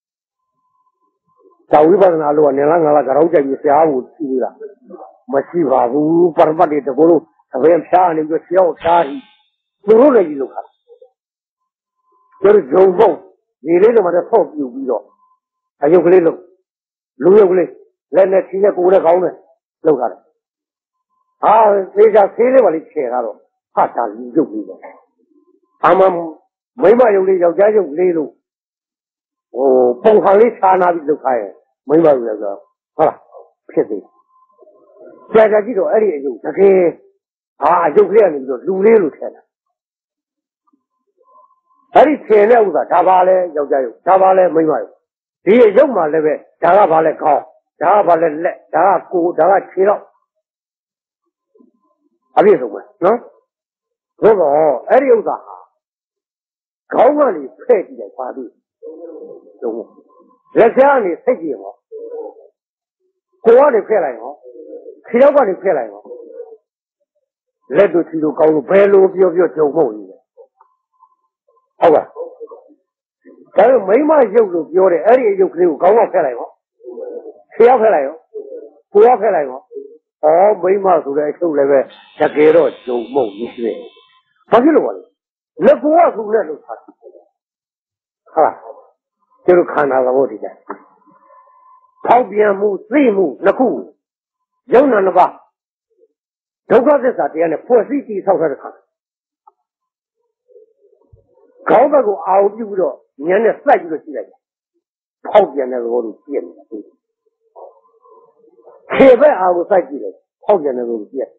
ဒါဝိပဿနာလို့ကနေလားငါလားကြောက်ကြိုက်ပြီးဆရာကိုကြည့်လားမရှိပါဘူးပရမတ်တွေတကူလို့အပင်ဖြားနေပြီးဆရာကိုဖြားပြီးသူတို့လည်းကြည့်လို့ခါကျတော့ဂျုံဖို့ဒီလေးတော့မှတော့ဆော့ပြူပြီးတော့အယုတ်ကလေးလို့လူယုတ်ကလေးလက်နဲ့ခြေနဲ့ကိုယ်နဲ့ကောင်းတယ်လောက်ထားတယ်ဟာသေချာဆေးလေးပါလေးခြေထားတော့ဟာတာလူယုတ်ပြီးတော့အာမမိမယုတ်လေးယောက်ျားယုတ်လေးလို့ဟိုပုံခါလေးခြားနာပြီးလောက်ထားရဲ့မိမယုတ်လည်းဆိုဟုတ်လားဖြစ်သေးကြာကြာကြည့်တော့အဲ့ဒီအယုတ်တကယ်ဟာအယုတ်ကလေးကနေပြီးတော့လူလေးလို့ထင်တာအဲ့ဒီခြေနဲ့ဥစ္စာဒါပါလဲယောက်ျားယုတ်ဒါပါလဲမိမယုတ်ဒီအယုတ်မှလည်းပဲဒါကဘာလဲခေါင်းဒါကဘာလဲလက်ဒါကကိုယ်ဒါကခြေတော့အပြည့်စုံပဲနော်ဘုရားအဲ့ဒီဥစ္စာဟာခေါင်းကနေဖဲ့ကြည့်တယ်ပါပြီလုံးဝလက်ချာကနေစိတ်ကြည့်ရောကိုယ်ကနေဖဲ့လိုက်ရောခြေတော့ကနေဖဲ့လိုက်ရောလက်တို့ခြေတို့ကောင်းလို့ဘယ်လိုပြောပြောကြုံမဟုတ်ဘူးဟုတ်ပါဒါပေမဲ့မိမရုပ်လို့ပြောတယ်အဲ့ဒီအရုပ်ကလေးကိုခေါင်းကဖဲ့လိုက်ရောခြေရောက်ဖဲ့လိုက်ရောကိုယ်ကဖဲ့လိုက်ရောဩမိမဆိုတဲ့အချုပ်လည်းပဲတကယ်တော့ကြုံမဟုတ်ဘူးရှိတယ်ဘာဖြစ်လို့ပါလဲလက်ကိုကသူ့နဲ့လို့ထားတာဟာကျတော့ခန္ဓာသဘောတည်းကြဖောက်ပြန်မှုသိမှုနှစ်ခုယုံနာနှစ်ပါးဒုက္ခသစ္စာတရားနဲ့ဖွဲ့စည်းတည်ဆောက်ထားတဲ့ခါခေါင်းဘက်ကိုအာရုံပြုပြီးတော့ဉာဏ်နဲ့စိုက်ပြီးတော့ကြည့်လိုက်ဖောက်ပြန်တဲ့သဘောကိုပြည့်နေတာခြေဘက်အာရုံစိုက်ကြည့်တယ်ဖောက်ပြန်တဲ့သဘောကိုပြည့်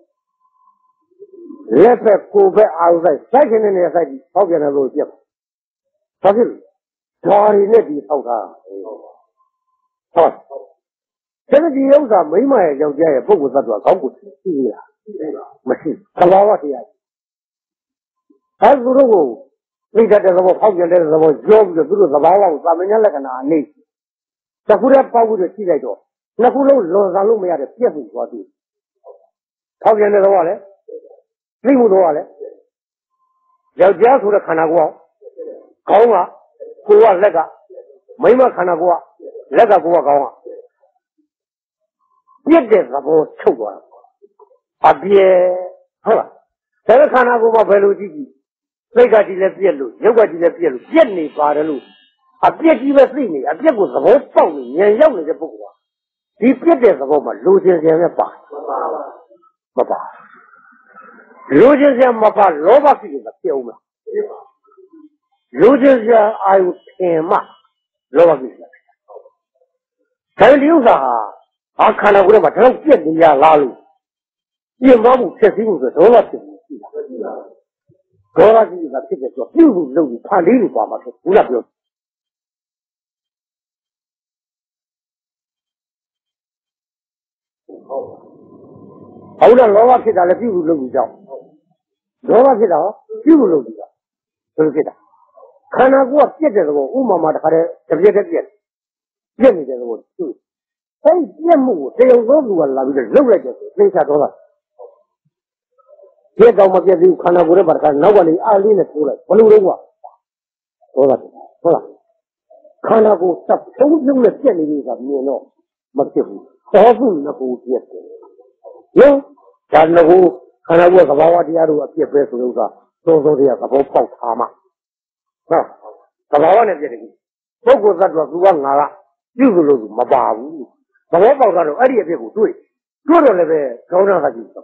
လက်ဘက်ကိုယ်ဘက်အာရုံစိုက်စိုက်ခြင်းနဲ့စိုက်ပြီးဖောက်ပြန်တဲ့သဘောကိုပြည့်ဘာဖြစ်လဲဓာရီနဲ့ဒီဆောက်တာဟုတ်ဒါဒီဥစ္စာမိမရဲ့ယောက်ျားရဲ့ပုဂ္ဂိုလ်သတ္တဝါကောင်းကိုသိရလားမရှိသဘာဝတရားအဲသူတို့ကိုသိတတ်တဲ့သဘောဖောက်ပြန်တဲ့သဘောကြောပြီးတော့သူတို့သဘာဝကိုသာမညလက္ခဏာအနေတခုတည်းပေါက်ပြီးတော့ကြည့်လိုက်တော့နှစ်ခုလုံးလွန်ဆန်လို့မရတဲ့ပြည့်စုံသွားပြီဖောက်ပြန်တဲ့သဘောလည်းသိမှုတော့လည်းယောက်ျားဆိုတဲ့ခန္ဓာကိုယ်ကောင်းကကိုယ်ကလက်ကမိမခန္ဓာကိုယ်ကလက်ကကိုယ်ကကောင်းကပြည့်တဲ့သဘောချုပ်သွားတာအပြည့်ဟုတ်လားဒါကခန္ဓာကိုယ်မှာဘယ်လိုကြည့်ကြည့်စိတ်ကကြည့်လဲပြည့်လို့ရုပ်ကကြည့်လဲပြည့်လို့ပြည့်နေပါတယ်လို့အပြက်ကြီးပဲသိနေအပြက်ကိုသဘောပေါက်နေဉာဏ်ရောက်နေတဲ့ပုဂ္ဂိုလ်ကဒီပြက်တဲ့သဘောမှာလူချင်းစရာနဲ့ပါမပါလူချင်းစရာမပါလောဘကိစ္စပြုံးမှာလူချင်းစရာအာယုထင်မှလောဘကိစ္စဒါဒီဥစ္စာဟာအခန္ဓာကိုယ်မှာတော့ပြက်နေရလားလို့ပြင်မမှုဖြစ်စည်းမှုဆိုဒေါသဖြစ်မှုရှိတာဒေါသကိစ္စဖြစ်တဲ့ဆိုပြုလို့လုပ်ပြီးဖန်လေးလို့ပါမှာဆိုဘူးလားပြောဟုတ်လားလောဘဖြစ်တာလည်းပြုလို့လုပ်ပြီးကြောက်လောဘဖြစ်တာပြုလို့လုပ်ပြီးကြောက်ဘယ်လိုဖြစ်တာခန္ဓာကိုယ်ကပြက်တဲ့သဘောဥမာမှာတခါတည်းတပြက်တည်းပြက်ပြက်နေတဲ့သဘောသူ့အဲ့ပြက်မှုကိုတရားသောသူကလာပြီးတော့လုပ်လိုက်တယ်ဆိုသိချဒေါသပြက်တော့မပြက်သေးဘူးခန္ဓာကိုယ်ရဲ့ဘာတခါနောက်ကနေအားလေးနဲ့ထိုးလိုက်ဘယ်လိုလုပ်ကဒေါသဟုတ်လားခန္ဓာကိုယ်တပ်ထုံးထုံးနဲ့ပြက်နေပြီဆိုတာမြင်တော့မဖြစ်ဘူးသောစုနှစ်ခုပြက်တယ်နော်ဒါနှစ်ခုခန္ဓာကိုယ်ကဘာဝတရားတို့အပြက်ပဲဆိုလို့ဆိုတာသုံးသုံးတရားသဘောပေါက်ထားမှဟုတ်သဘာဝနဲ့ပြက်တယ်ပုဂ္ဂိုလ်သတ္တဝါသူကငါကပြုလို့လို့မပါဘူးသဘောပေါက်တာတော့အဲ့ဒီအဖြစ်ကိုတွေ့တွေ့တော့လည်းပဲဒေါသကကြည့်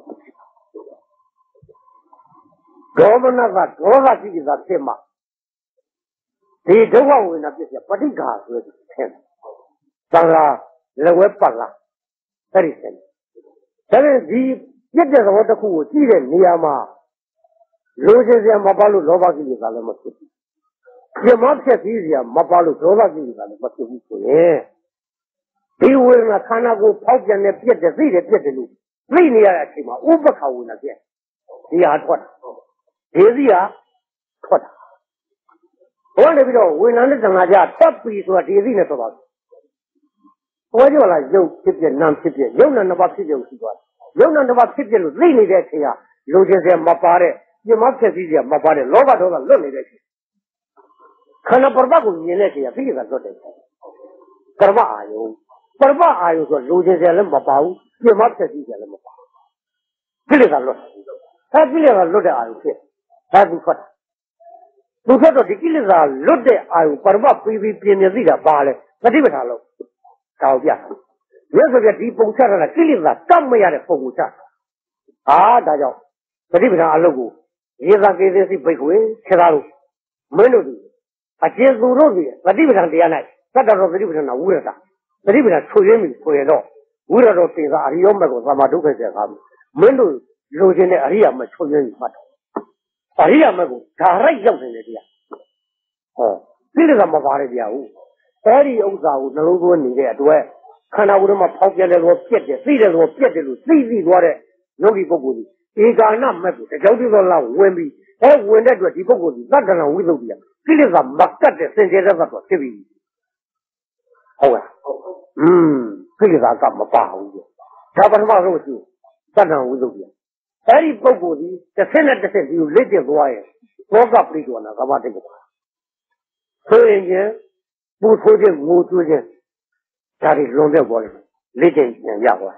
ဒေါမနကဒေါသကြည့်တာဖြစ်မှဒီဒုက္ခဝေဒနာပြည့်စပဋိက္ခာဆိုတဲ့ထင်သံဃာလည်းဝဲပတ်လာအဲ့ဒီထင်ဒါပေမဲ့ဒီပြည့်တဲ့သဘောတစ်ခုကိုကြည့်တဲ့နေရာမှာလိုချင်စရာမပါလို့လောဘကိလေသာလည်းမဖြစ်ဘူးပြမဖြက်ပြီးစရာမပါလို့ဒေါသကိလေသာလည်းမဖြစ်ဘူးဆိုရင်ဒီဝေဒနာခန္ဓာကိုဖောက်ပြန်တဲ့ပြက်တဲ့သိတယ်ပြက်တယ်လို့သိနေရတဲ့အချိန်မှာဥပ္ပခဝေဒနာပြက်ဒီဟာထွက်ဒီစီဟာထွက်တာဘောနေပြီးတော့ဝေဒနာနဲ့သံဃာကြထွက်ပြီးဆိုတာဒီစီနဲ့ဆိုပါဘောကြောလာရုပ်ဖြစ်ပြနာမ်ဖြစ်ပြရုပ်နာနှစ်ပါးဖြစ်ပြုံရှိသွားတယ်ရုပ်နာနှစ်ပါးဖြစ်ပြလို့သိနေတဲ့အချိန်ဟာလိုချင်စရာမပါတဲ့ပြမဖြက်စည်းစရာမပါတဲ့လောဘဒေါသလွတ်နေတဲ့အချိန်ခန္ဓာပရပတ်ကိုမြင်တဲ့အချိန်ဟာသိရတာလွတ်တယ်ကရမအာယုပရပတ်အာယုဆိုလိုချင်စရာလည်းမပါဘူးပြမဖြက်စည်းစရာလည်းမပါဘူးကိလေသာလွတ်အဲကိလေသာလွတ်တဲ့အာယုဖြစ်ဒါသူထွက်တာသူထွက်တော့ဒီကိလေသာလွတ်တဲ့အာယုပရပတ်ပြီးပြီးပြင်းပြသိတာပါလေသတိပဋ္ဌာန်လို့တောက်ပြမြတ်စွာဘုရားဒီပုံချတာကကိလေသာတတ်မရတဲ့ပုံကိုချဟာဒါကြောင့်သတိပဋ္ဌာန်အလုပ်ကိုရေသာကေသေစီဘိက္ခွေခြေသားတို့မင်းတို့ဒီအကျဉ်သူတို့ဒီသတိပဋ္ဌာန်တရား၌သတ္တရောသတိပဋ္ဌာန်ဝိရဒသတိပဋ္ဌာန်ချွေရင်းပြီဆိုရတော့ဝိရတော်တင်သာအရိယောမက်ကိုသမာဒုက္ခဆက်ကားမင်းတို့လိုချင်တဲ့အရိယာမက်ချွေရင်းပြီမှတ်တယ်အရိယာမက်ကိုဓာရိုက်ရောက်နေတဲ့တရားဟောကိလေသာမပါတဲ့တရားဟုတ်အဲ့ဒီဥစ္စာကိုနှလုံးသွင်းနေတဲ့အတွက်ခန္ဓာကိုယ်မှာဖောက်ပြန်တဲ့လောပြက်တယ်သိတဲ့လောပြက်တယ်လို့သိသိသွားတဲ့ယောဂီပုဂ္ဂိုလ်ကြီးဧကာဏမက်ကိုတကြောက်တိသောလောက်ဝင်ပြီးအဲဝင်တဲ့အတွက်ဒီပုဂ္ဂိုလ်ကြီးသတ္တနာဝိသုဒ္ဓိယကိလေသာမကတ်တဲ့စင်ကြယ်တဲ့သတ္တဝါဖြစ်ပြီဟုတ်လားอืมကိလေသာကမပါဘူးဒါပထမဆုံးရှိသတ္တနာဝိသုဒ္ဓိယအဲ့ဒီပုဂ္ဂိုလ်ကြီးတစ်ဆင့်နဲ့တစ်ဆင့်ဒီကိုလက်ကျသွားရင်ဘောကပရိဒေါနာကမ္ဘာတိတ်ကဆိုရင်ချင်းပူဆိုးခြင်းငိုကြွေးခြင်းဒါတွေလွန်တဲ့ပေါ်တယ်လက်ကျပြန်ရသွား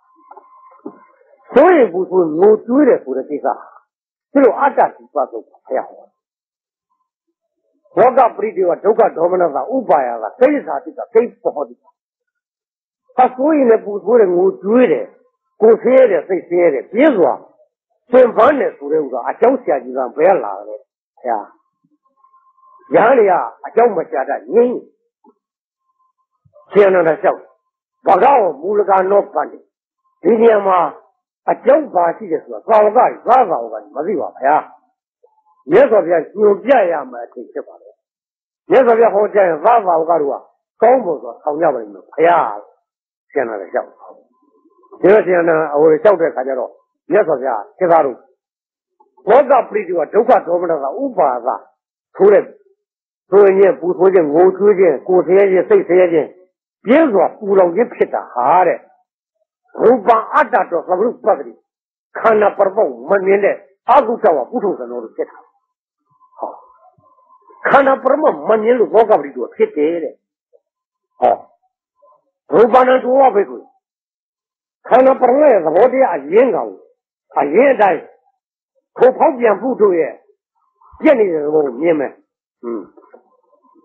ဆိုရင်ပူဆိုးငိုကြွေးတယ်ဆိုတဲ့ကိစ္စဒီလိုအတ္တဒီပတ်တော့ဖျက်ဟောဘောကပရိဒေဝဒုက္ခဒေါမနကဥပါယကကိစ္စတိကကိပေါ်တိအဆိုးရင်လည်းပူဆိုးတယ်ငိုကြွေးတယ်ကိုယ်ဆဲတယ်စိတ်ဆဲတယ်ပြင်းစွာသင်ပန်းတယ်ဆိုတဲ့ဥစ္စာအကြောင်းဆရာကြီးကဘယ်လာလဲဆရာရဟန်းတွေကအကြောင်းမရှာတတ်ငြင်းဆရာတော်ကလျှောက်ဘာကောမူလကနောပန်တယ်ဒီနေရာမှာအကြောင်းပါရှိတယ်ဆိုတာသာဝကသာသာဝကမသိပါဗျာမြတ်စွာဘုရားညွှန်ပြရမယ်အထင်ဖြစ်ပါလေမြတ်စွာဘုရားဟောကြားရင်သာသာဝကတို့ကကောင်းဖို့ဆိုတာထောင်ကြပါလိမ့်မယ်ဘုရားဆရာတော်ကလျှောက်ဒီလိုဆရာတော်အဝေလျှောက်တဲ့ခါကျတော့မြတ်စွာဘုရားခြေသားတို့ဘောကပရိဒီဝဒုက္ခဒေါမနကဥပါဒထိုးတဲ့ဆိုရင်ပူဆိုးခြင်းငိုကြွေးခြင်းကိုယ်ဆဲခြင်းစိတ်ဆဲခြင်းပြင်းစွာပူလောင်ခြင်းဖြစ်တာဟာတဲ့ရူပအတ္တတော်သဘုပတ္တိခန္ဓာပရပေါမမြင်တဲ့အကုသဝပုထုဇဏောလို့ဖြစ်တာဟောခန္ဓာပရမမမြင်လို့ဘောကပရိဒီဝဖြစ်တယ်တဲ့ဟောရူပနာတောဝဘိက္ခုခန္ဓာပရမရဲ့သဘောတရားအရင်းကောင်အရင်းအတိုင်းကိုဖောက်ပြန်မှုတို့ရဲ့ပြည့်နေတဲ့သဘောကိုမြင်မယ်ဟွန်း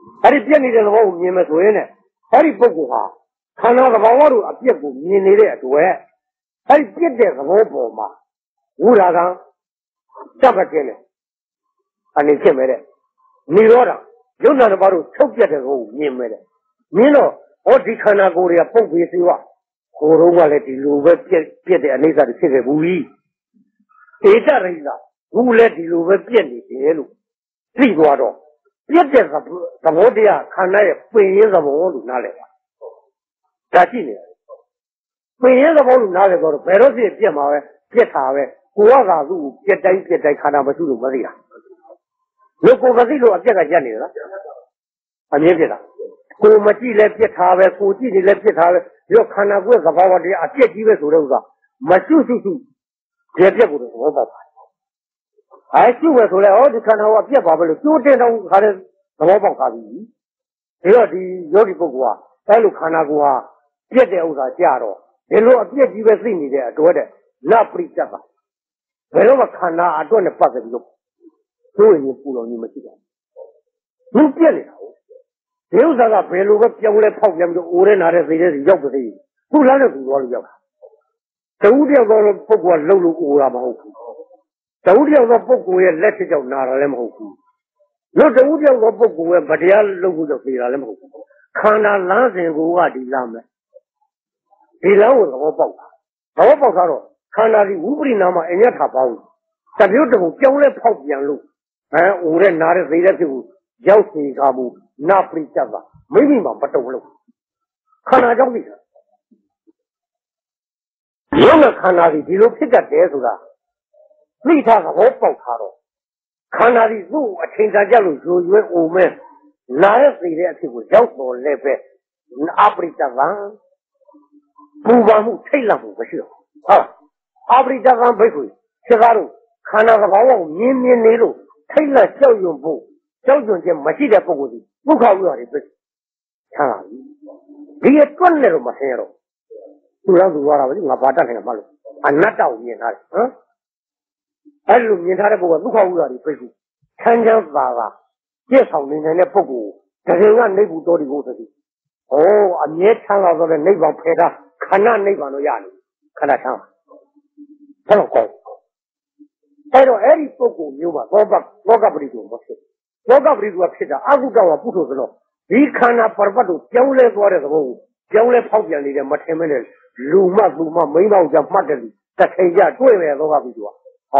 အဲ့ဒီပြက်နေတဲ့သဘောကိုမြင်မယ်ဆိုရင်ねအဲ့ဒီပုဂ္ဂိုလ်ဟာခန္ဓာသဘာဝတို့အပြက်ကိုမြင်နေတဲ့အတွက်အဲ့ဒီပြက်တဲ့သဘောပေါ်မှာဝိရာကစပ်ပတ်ခြင်းနဲ့အနေဖြစ်မဲ့တဲ့နိရောဓယုံနာတစ်ပါးတို့ချုပ်ပြတ်တဲ့ကိုမြင်မဲ့တဲ့မြင်တော့ဟောဒီခန္ဓာကိုယ်တွေကပုတ်ပြီးသေးဝကိုယ်တော့ကလည်းဒီလိုပဲပြက်ပြက်တဲ့အနိစ္စတွေဖြစ်ခဲ့ဘူးကြီးဧတရိစ္ဆဘူးလည်းဒီလိုပဲပြက်နေတယ်လို့သိသွားတော့ပြက်တဲ့သဘောတရားခန္ဓာရဲ့ပင်ရင်းသဘောလို့နားလည်ပါဒါရှိနေတယ်ပင်ရင်းသဘောလို့နားလည်တော့ဘယ်တော့ဖြစ်ပြက်မှာပဲပြက်တာပဲကိုယ်ကကသူ့ကိုပြက်တိုင်းပြက်တိုင်းခန္ဓာမရှိလို့မသိတာလူကိုမသိလို့အပြက်ကကြက်နေတယ်လားအမြင်ပြက်တာကိုမကြည့်လဲပြက်ထားပဲကိုကြည့်နေလဲပြက်ထားပဲရောခန္ဓာကိုယ်သဘာဝတရားအပြက်ကြီးပဲဆိုတဲ့ဥစ္စာမရှုရှုရှုဒီပြက်ကိုတော့သဘောပေါက်ပါအဲရှုပဲဆိုလဲဟောဒီခန္ဓာကိုအပြက်ပါပဲလို့ကျိုးတင်တော့ခါတဲ့သဘောပေါက်ပါပြီဒီတော့ဒီယောဂီပုဂ္ဂိုလ်ကအဲလိုခန္ဓာကိုယ်ဟာပြက်တဲ့ဥစ္စာကြတော့ဒီလိုအပြက်ကြီးပဲသိနေတဲ့အတွက်တဲ့နပရိစ္ဆပါဘယ်တော့မှခန္ဓာအတွက်နဲ့ပတ်သက်ပြီးတော့တို့ရင်ပူတော်ကြီးမရှိပါဘူးဘူးပြက်နေတာဟုတ်ဒီဥစ္စာကဘယ်လိုပဲပြောင်းလဲဖောက်ပြန်ပြီးအိုးရဲနာတဲ့စိတ်ထဲစီရောက်ပါသေးသူ့လားနဲ့သူသွားလို့ရောက်တာတဝူတယောက်တော့ပုဂ္ဂိုလ်ကလှုပ်လို့အိုးတာမဟုတ်ဘူးတဝူတယောက်တော့ပုဂ္ဂိုလ်ရဲ့လက်ချက်ကြောင့်နာတာလည်းမဟုတ်ဘူးလို့တဝူတယောက်တော့ပုဂ္ဂိုလ်ရဲ့ဗတရားလှုပ်ဖို့ကြောင့်နေတာလည်းမဟုတ်ဘူးခန္ဓာလမ်းစဉ်ကိုကဒီလမ်းပဲဒီလမ်းကိုသဘောပေါက်တာသဘောပေါက်တော့ခန္ဓာဒီဝိပရိနာမအညတ်ထာပေါင်းတပြုတ်တပုံပြောင်းလဲဖောက်ပြန်လို့အဲအိုးရဲနာတဲ့စိတ်ထဲဖြစ်ကိုရောက်စီကားမှုနပရိစ္ဆပါမိမိမှာမတုံလို့ခန္ဓာကြောင့်ပြီရုပ်နဲ့ခန္ဓာဒီဒီလိုဖြစ်တတ်တယ်ဆိုတာသိထားသဘောပေါက်ထားတော့ခန္ဓာဒီသူ့အချိန်ကြာကြလို့ယူရွဲအိုမဲနာရဲ့စိတ်ထဲအဖြစ်ကိုရောက်တော်လဲပဲအပရိစ္ဆပါပူပါမှုထိတ်လန့်မှုမရှိတော့ဟုတ်အပရိစ္ဆပါဘိက္ခုခြေကားတို့ခန္ဓာသဘာဝကိုမြင်မြင်နေလို့ထိတ်လန့်ကြောက်ရွံ့ဖို့ကြောက်ရွံ့ခြင်းမရှိတဲ့ပုဂ္ဂိုလ်ဒီဒုက္ခဝိရတွေပဲချမ်းသာပြီဒီအတွက်နဲ့တော့မဆင်းရတော့သူတော့သူသွားတာပဲငါဘာတတ်နိုင်မှာလို့အနတ္တကိုမြင်ထားတယ်ဟမ်အဲ့လိုမြင်ထားတဲ့ပုဂ္ဂိုလ်ကဒုက္ခဝိရတွေပဲချမ်းချမ်းသာသာပြည့်ဆောင်နေနိုင်တဲ့ပုဂ္ဂိုလ်တကယ်ကနေဘူးတော်ဒီကိုသတိဩအမြဲချမ်းသာတဲ့နိဗ္ဗာန်ဖယ်တာခန္ဓာနိဗ္ဗာန်တော့ရနေခန္ဓာချမ်းသာဘယ်တော့ကောအဲ့တော့အဲ့ဒီပုဂ္ဂိုလ်မျိုးမှာသောဘသောကပရိကိုမဖြစ်သောကပရိကဖြစ်တာအကုတ္တဝပုထုဆိုတော့ဒီခန္ဓာပရပတ်တို့ပြောင်းလဲသွားတဲ့သဘောကိုပြောင်းလဲဖောက်ပြန်နေတဲ့မထင်မဲနဲ့လူမသူမမိန်းမောက်ကြမှတ်တယ်လူတစ်ချိန်ကြတွေ့မယ်သောကပရိကဟော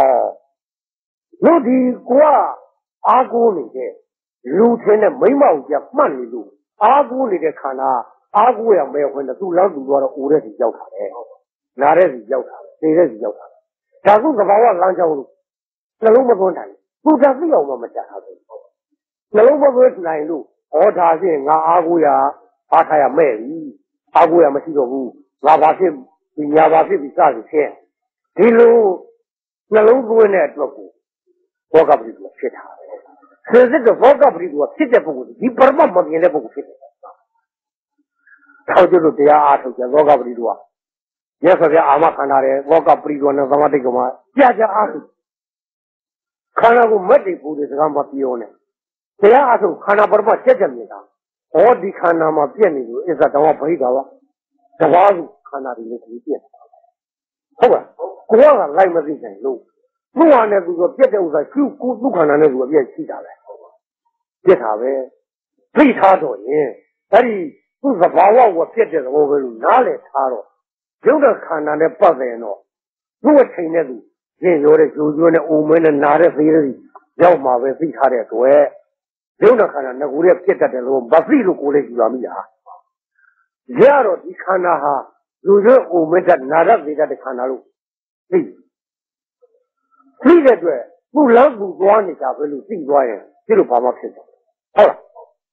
လို့ဒီကွာအာကိုးနေတဲ့လူထင်းတဲ့မိန်းမောက်ကြမှတ်နေလို့အာကိုးနေတဲ့ခန္ဓာအာကိုးရမဲခွင့်တဲ့သူ့လောက်သူသွားတော့အိုတဲ့စီရောက်တာလေနားတဲ့စီရောက်တာလေသိတဲ့စီရောက်တာဒါကုသဘာဝလမ်းကြောင်းလို့နှလုံးမသွင်းနိုင်သူကသိအောင်မကြားဘူးနှလုံးမသွင်းနိုင်လို့ဟောဒါဖြင့်ငါအားကိုးရအားထားရမဲ့ပြီအားကိုးရမရှိတော့ဘူးငါဘာဖြစ်ဒီညာဘာဖြစ်ပြီးစသည်ဖြင့်ဒီလိုနှလုံးသွင်းတဲ့အတွက်ကိုဘောကပရိကဖြစ်တာဆယ်စစ်တော့ဘောကပရိကဖြစ်တဲ့ပုဂ္ဂိုလ်ဒီပရမတ်မမြင်တဲ့ပုဂ္ဂိုလ်ဖြစ်တယ်ထောက်ကျလို့တရားအားထုတ်ကြဘောကပရိကရသော်ပြအာမခန္ဓာရဲ့ဘောကပရိကနဲ့သမာဓိကမှာကြာကြာအားထုတ်ခန္ဓာကိုမက်တိပူတဲ့စကားမပြောနဲ့တရားအထုတ်ခန္ဓာပရမတ်ချက်ချက်မြင်တာဟောဒီခန္ဓာမှာပြည့်နေလို့အစ္ဆတောင်ဗိဓာဝတဘာစုခန္ဓာတွေလည်းဒီပြည့်ဟုတ်ပါကိုကလိုက်မသိနိုင်လို့သူ့ဟာနဲ့သူကပြည့်တဲ့ဥစ္စာရှုကိုသူ့ခန္ဓာနဲ့သူအပြည့်ရှိတာပဲပြည့်တာပဲသိထားတော့ရင်အဲ့ဒီသူ့သဘာဝကိုပြည့်တဲ့သဘောပဲလို့နားလည်ထားတော့ရုပ်တဲ့ခန္ဓာနဲ့ပတ်တယ်တော့သူ့အချိန်နဲ့သူရင်ရောတဲ့ဂျိုဂျိုနဲ့အုံမဲနဲ့နာတဲ့သေးသေးရောက်မှာပဲသိထားတဲ့အတွက်ရုပ်နဲ့ခန္ဓာငကိုယ်ရဲ့ပြစ်တတ်တယ်လို့မသိလို့ကိုယ်လေးယူလာမိတာရတော့ဒီခန္ဓာဟာလူရွအုံမဲတဲ့နာရသေးတဲ့ခန္ဓာလို့သိသိတဲ့အတွက်သူ့လောက်သူသွားနေတာပဲလို့သိသွားရင်ဒီလိုဘာမှဖြစ်တယ်ဟုတ်လား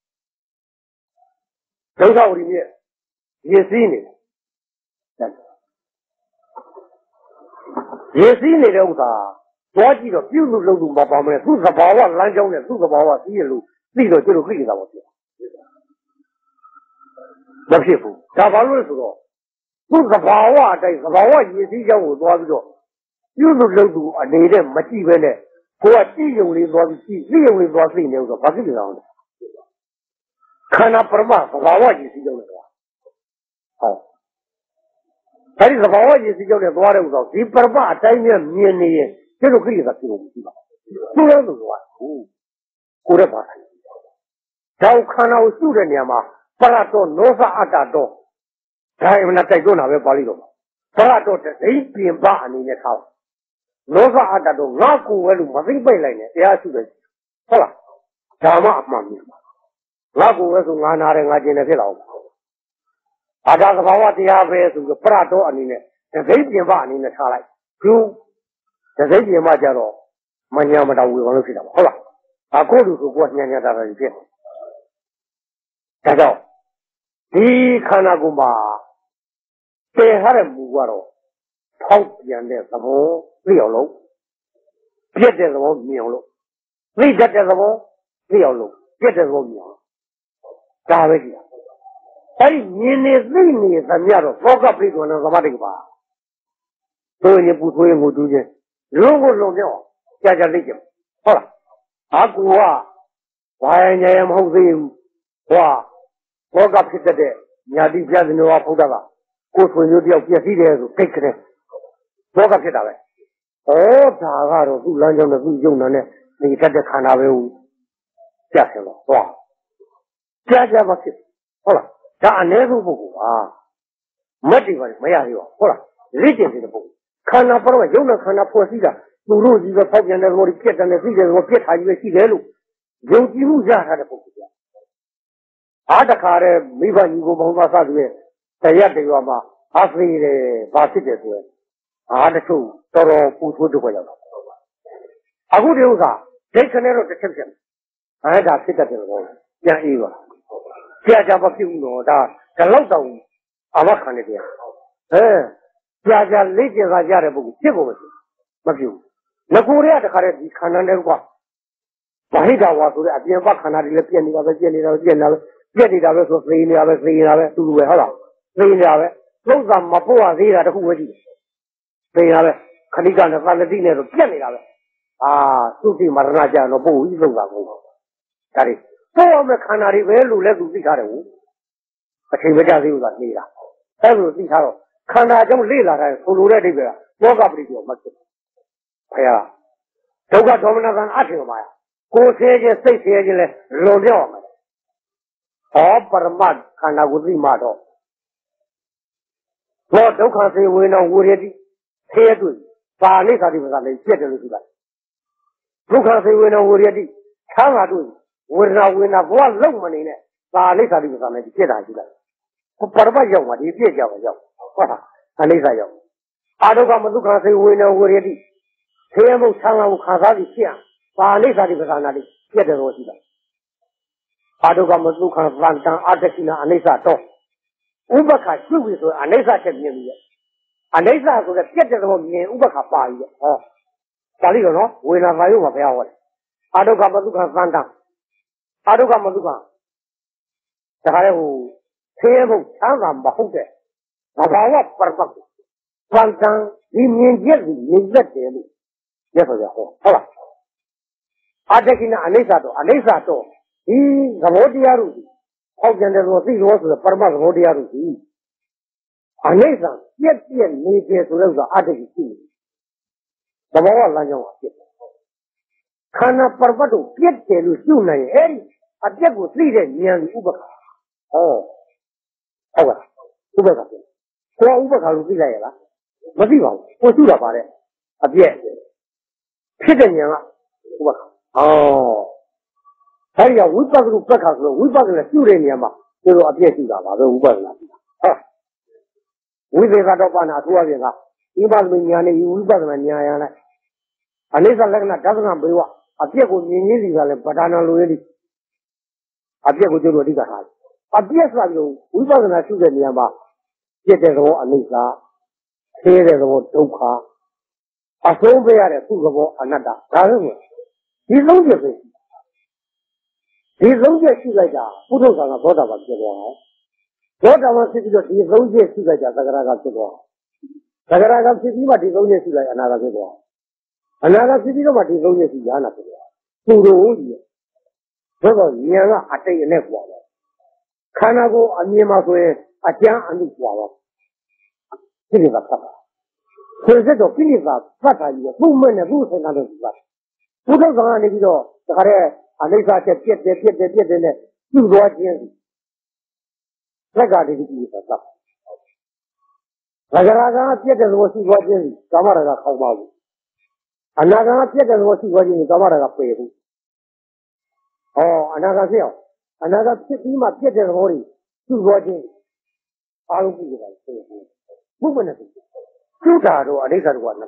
ဒုက္ခဝိရိယရည်စည်းနေတယ်ရည်စည်းနေတဲ့ဥစ္စာသွားကြည့်တော့ပြုလို့လုပ်လို့မပေါင်းမယ်သူ့သဘာဝလမ်းကြောင်းနဲ့သူ့သဘာဝသိရလို့သိတော့ကျလို့သိနေတာပေါ့ပြမဖြစ်ဘူးဒါဘာလို့လဲဆိုတော့သူ့သဘာဝအတိုင်းသဘာဝရည်စည်းကြောင်းကိုသွားပြီးတော့ပြုလို့လုပ်လို့အနေနဲ့မကြည့်ပဲနဲ့ကိုကကြည့်ရုံလေးသွားပြီးကြည့်သိရုံလေးသွားသိနေဥစ္စာဘာဖြစ်နေအောင်လဲခန္ဓာပရမသဘာဝကြီးစီးကြောင်းနဲ့သွားဟောအဲဒီသဘာဝကြီးစီးကြောင်းနဲ့သွားတဲ့ဥစ္စာဒီပရမအတိုင်းနဲ့မြင်နေရင်ကျတို့ခိရိတာပြုလို့မရှိပါဘူးသူလည်းဆိုတော့ဟုတ်ကိုယ်ရဲ့ပါတိုင်းဒါခန္ဓာကိုစုတဲ့နေရာမှာပရတောနောသအတ္တတောဒါအမှန်တိုက်တွန်းတာပဲပါဠိတော်မှာပရတောတသိပြင်ပအနေနဲ့ထားနောသအတ္တတောငါကိုယ်ပဲလို့မသိပိတ်လိုက်နဲ့တရားစုတယ်ဟုတ်လားဒါမှအမှန်မြင်ပါငါကိုယ်ပဲဆိုငါနာတယ်ငါကျင်တယ်ဖြစ်လာအောင်အာဒါသဘာဝတရားပဲဆိုပြီးပရတောအနေနဲ့တသိပြင်ပအနေနဲ့ထားလိုက်ကျူးတသိပြင်ပကြတော့မညာမတော်ဝေဘာလို့ဖြစ်တာပါဟုတ်လားအခုလူဆိုကိုယ်ကညံ့ညံ့တာတာဖြစ်ဒါကြောင့်ဒီခန္ဓာကိုယ်မှာပယ်ထားတဲ့မူကတော့ဖောက်ပြန်တဲ့သဘောသိအောင်လို့ပြည့်တဲ့သဘောမြင်အောင်လို့သိတတ်တဲ့သဘောသိအောင်လို့ပြည့်တဲ့သဘောမြင်အောင်ဒါပဲကြည့်အဲဒီမြင်နေသိနေသမျှတော့သောကပိဋကဝဏသမာဓိကပါသို့ရင်ပူထွေးငိုတူးခြင်းလုံးကိုလုံးပြောင်းကြာကြာသိကြဟုတ်လားအကူကဘာညာရမဟုတ်သေးဘူးဟောဘောကဖြစ်တဲ့ညာတိပြဇနောဘုရားကကိုယ်ဆွေမျိုးတယောက်ပြည့်စည်တယ်ဆိုကိတ်ကလေးဘောကဖြစ်တာပဲဩဒါကတော့သူ့လမ်းကြောင်းနဲ့သူ့ယုံနာနဲ့နေတတ်တဲ့ခန္ဓာပဲဟုတ်ကြတယ်လို့ဟောကြာကြာမဖြစ်ဟုတ်လားဒါအ ਨੇ ဆုံးပုဂ္ဂိုလ်ပါမတ်တွေပါမရသေးပါဟုတ်လားလေ့ကျင့်နေတဲ့ပုဂ္ဂိုလ်ခန္ဓာပရမယုံနာခန္ဓာဖွဲ့စည်းတာသူတို့ကြီးပဲဖောက်ပြန်တဲ့သဘောတွေပြတ်တယ်နဲ့သိတယ်သဘောပြတ်ထားကြီးပဲရှိတယ်လို့ယုံကြည်မှုရထားတဲ့ပုဂ္ဂိုလ်အားတခါတည်းမိဘညီကိုမောင်သားစသဖြင့်တရားတရားမှာအားသိတယ်ဘာဖြစ်တယ်ဆိုရင်အားတချို့တော်တော်ပူထိုးတော့ရောက်တော့အခုဒီဥစ္စာဒိတ်ခနဲ့တော့တစ်ချက်ဖြစ်အဲ့ဒါဖြစ်တတ်တယ်လို့ပြန်အေးပါကြာကြာမဖြစ်ဘူးတော့ဒါဒီလောက်တောင်အမခံနေတယ်ဟဲကြာကြာလေးကျင်စားကြတဲ့ပုဂ္ဂိုလ်ဖြစ်ဖို့မဖြစ်ဘူးငကိုတွေကတခါတည်းဒီခန္ဓာနဲ့ကွာဘာဟိတဝါဆိုတဲ့အပြင်ဘခန္ဓာတွေလည်းပြည့်နေတာပဲပြည့်နေတာပဲပြည့်နေတာပဲပြည့်နေတာပဲဆိုသိနေတာပဲသိနေတာပဲတူတူပဲဟုတ်လားသိနေတာပဲလုံးသာမပို့ရသေးတာတခုပဲကြည့်သိနေတာပဲခဏိကနဲ့သလတိနဲ့တော့ပြည့်နေတာပဲအာသုတိမရဏကြတော့ပို့ပြီးလုံးသာကိုဒါတွေပို့ရမယ့်ခန္ဓာတွေပဲလို့လည်းသူသိထားတယ်ဟုတ်အချိန်မကြသေးဘူးကနေတာအဲလိုသိထားတော့ခန္ဓာကြောင့်လေ့လာတာဆိုလိုတဲ့အဓိပ္ပာယ်ကဘောကပရိယောမဖြစ်ဘုရားဒုက္ခဒေါမနသံအထင်ပါရကိုယ်ဆဲခြင်းစိတ်ဆဲခြင်းလဲလွန်ပြောင်းအောင်ဟောပရမတ်ခန္ဓာကိုသိမှတော့ဘောဒုက္ခစေဝေနောဝိရတိဆဲတွေ့ပါဠိသာတိပစာလည်းပြည့်တယ်လို့ဆိုတာဒုက္ခစေဝေနောဝိရတိချမ်းသာတွေ့ဝေဒနာဝေဒနာဘောလုံမနေနဲ့ပါဠိသာတိပစာလည်းပြည့်တာရှိတယ်ပရမတ်ရောက်မှဒီပြည့်ကြမှာရောက်ဟုတ်လားအနိစ္စရောက်အာဒုက္ခမဒုက္ခစေဝေနောဝိရတိဆဲမှုချမ်းသာမှုခံစားပြီးဖြစ်အောင်ပါဠိသာတိပစာနာတိပြည့်တယ်လို့ရှိတယ်အာဒုက္ခမဒုက္ခသံတံအတ္တကိနာအနိစ္စတော့ဥပ္ပခါရှုပြီဆိုအနိစ္စချက်မြင်ပြီရဲ့အနိစ္စဆိုတဲ့ပြက်တဲ့သဘောမြင်ဥပ္ပခါပါပြီရဲ့ဟောဒါလိတော့နော်ဝေဒနာသာယုမှာဘုရားဟောတယ်အာဒုက္ခမဒုက္ခသံတံအာဒုက္ခမဒုက္ခဒါကြတဲ့ဟိုဆင်းရဲမှုချမ်းသာမဟုတ်တဲ့ဘာဝပရမတ်သံတံဒီမြင်ချက်ကိုမြင်တတ်တယ်လို့ရဆိုကြဟောဟုတ်လားအတ္တကိနာအနိစ္စတော့အနိစ္စတော့ဒီသဘောတရားတို့ဟောက်ကြတယ်လို့သိလို့ဆိုတော့ပရမတ်သဘောတရားတို့ဒီအနိစ္စပြည့်ပြည့်နေတယ်ဆိုတော့အတ္တကြီးရှိနေသဘောကလမ်းကြောင်းဖြစ်တယ်ခန္ဓာပရမတ်တို့ပြည့်တယ်လို့ရှုနိုင်ရင်အဲ့ဒီအပြက်ကိုသိတဲ့ဉာဏ်ဥပ္ပခါဟောဟုတ်ကဲ့ဥပ္ပခါဖြစ်ကိုယ်ဥပ္ပခါလို့သိလိုက်ရလားမသိပါဘူးကိုရှုတာပါတဲ့အပြက်ဖြစ်တဲ့ဉာဏ်ကဥပ္ပခါဟောအဲဒီကဝိပဿနာပက္ခဆိုတော့ဝိပဿနာရှုတဲ့နေရာမှာကိုလိုအပြည့်ရှိတာပါပဲဝိပဿနာရှိတာဟုတ်ဝိသေကတော့ပါဏအထူးအပြင်ကဒီပါမဉာဏ်နဲ့ဝိပဿနာဉာဏ်ရလိုက်အနိစ္စလက္ခဏာဒသနာဘေဝအပြည့်ကိုမြင်ရင်းစီကလည်းပဋ္ဌာနာလိုရည်အပြည့်ကိုကျတော့အဓိကထားတယ်အပြည့်ဆိုပြီးဝိပဿနာရှုတဲ့နေရာမှာပြည့်တဲ့သဘောအနိစ္စဆင်းရဲတဲ့သဘောဒုက္ခအဆုံးပေးရတဲ့သူ့သဘောအနတ္တဒါပဲဒီလုံးချက်ပဲဒီလုံးချက်ရှိလိုက်တာပုထုဇဉ်ကသောတာပန်ဖြစ်သွားတယ်သောတာပန်ဖြစ်ပြီးတော့ဒီလုံးချက်ရှိလိုက်တာသဂရကဖြစ်သွားတယ်သဂရကဖြစ်ပြီးမှဒီလုံးချက်ရှိလိုက်အနာဂတ်ဖြစ်သွားအနာဂတ်ဖြစ်ပြီးတော့မှဒီလုံးချက်ရှိရဟနာဖြစ်သွားသူတို့ကြီးဆိုတော့ဉာဏ်ကအတိတ်အနဲ့ပွားတယ် Kanago, Amiamakwe, a jam and the flower. Piniva Papa. So that of Piniva, Papa, you two men and roots and other stuff. Who goes on if you know, the Hare, and they got get get get get get in it, you watch him. Regarding it, Papa. Ragaraga, get as was he watching, Kamara Kawabu. Another get as was he watching, Kamara Peru. Oh, another hill. Another city must get a worry. Two watching. I'll be like woman. Two taro, a later one.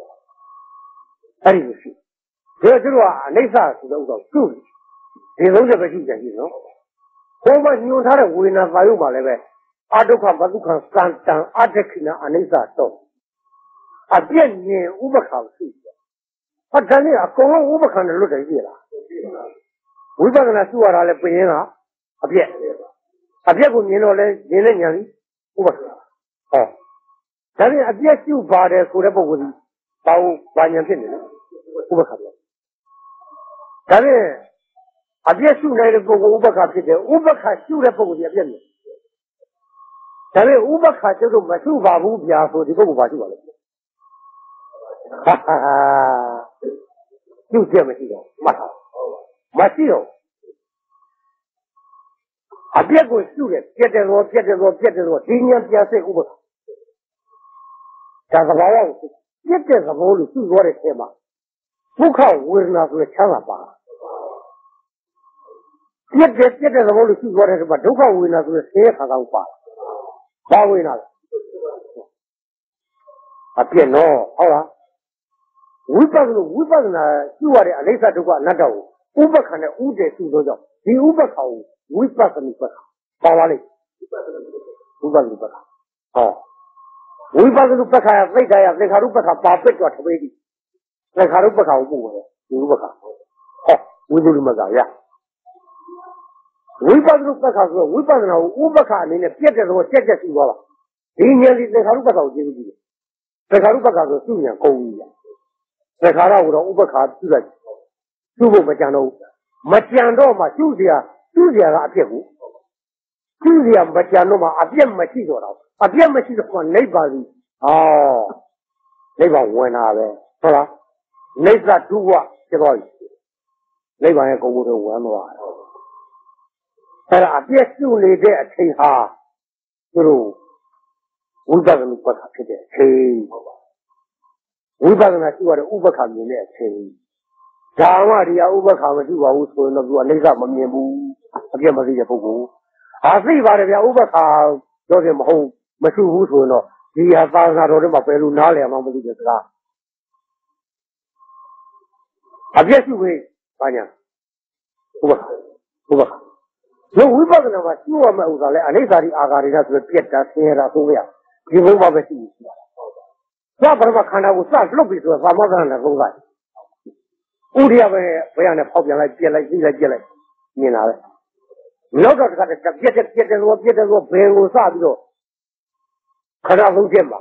Very easy. There you are, a later to those of two. They don't have a teacher, you know. So much you had a winner by Uba level. Adoka Baduka stand down, Adekina, and Isa so. Again, near Ubakam. But then a common Ubakan look at here. We were going to do our Alapina, a bit. A bit of you know, Lenyan, Ubaka. Oh. Then I guess you bought a Kuraba with Bao Banyan, Ubaka. Then I guess you let it go Ubaka, Ubaka, you let go with the opinion. Then Ubaka, Masu Babu, Yafu, the Ubaka. Ha ha! You tell me, Mata. Mateo. A big good student, get it or get it or get it or Indian Piazza Uber. Tazawao, get it of all the two what it came up. Fuka will not return about. Get it, get it of all the two what it but Duka will not stay for our part. How we not? A piano, all we pass, we pass, you are a later to go another. Uber can a Ude to the job. The Uber cow, we pass on Uber. Pawali. Uber Uber. Oh. We pass on Uber, like I have like Haruka, Puppet, what ready. Like Haruka, Uber. Oh, we do Maza, yeah. We pass on Uber, we pass on Uber car in a theatre or checkers in Gola. He nearly the Haruka, the Haruka, the senior, Koya. The Hara would Uber car to that. Subo Bajano, Machianoma, Susia, Susia Apiabu, Susia Bajanoma, Abiam Machizo, Abiam Machizo for neighbor. Oh, neighbor when are there? Hola, neighbor two what? The boy. Neighbor go to one while. But I guess you lay there at Teha. Through. We doesn't look what happened there. We doesn't have to Uber coming in there. Damaria overcome you also in the Neza Mamu, again Maria Pogo. I see what they overcome, got him home, Masu Husuno. He has found out of him a Pelunale among the Gra. I guess you wait, Panya. Overcome. Overcome. No, we were going to see what Mausale, and they are the Agarinas with Pieta, Sierra, Sovia. Give over the sea. Sabarmakana was not looking to a mother and a road. Udia were a popular like Jella Jella, you know. No, got a get it, get it, what get it, what bear was Sabio. Karavu Gemma.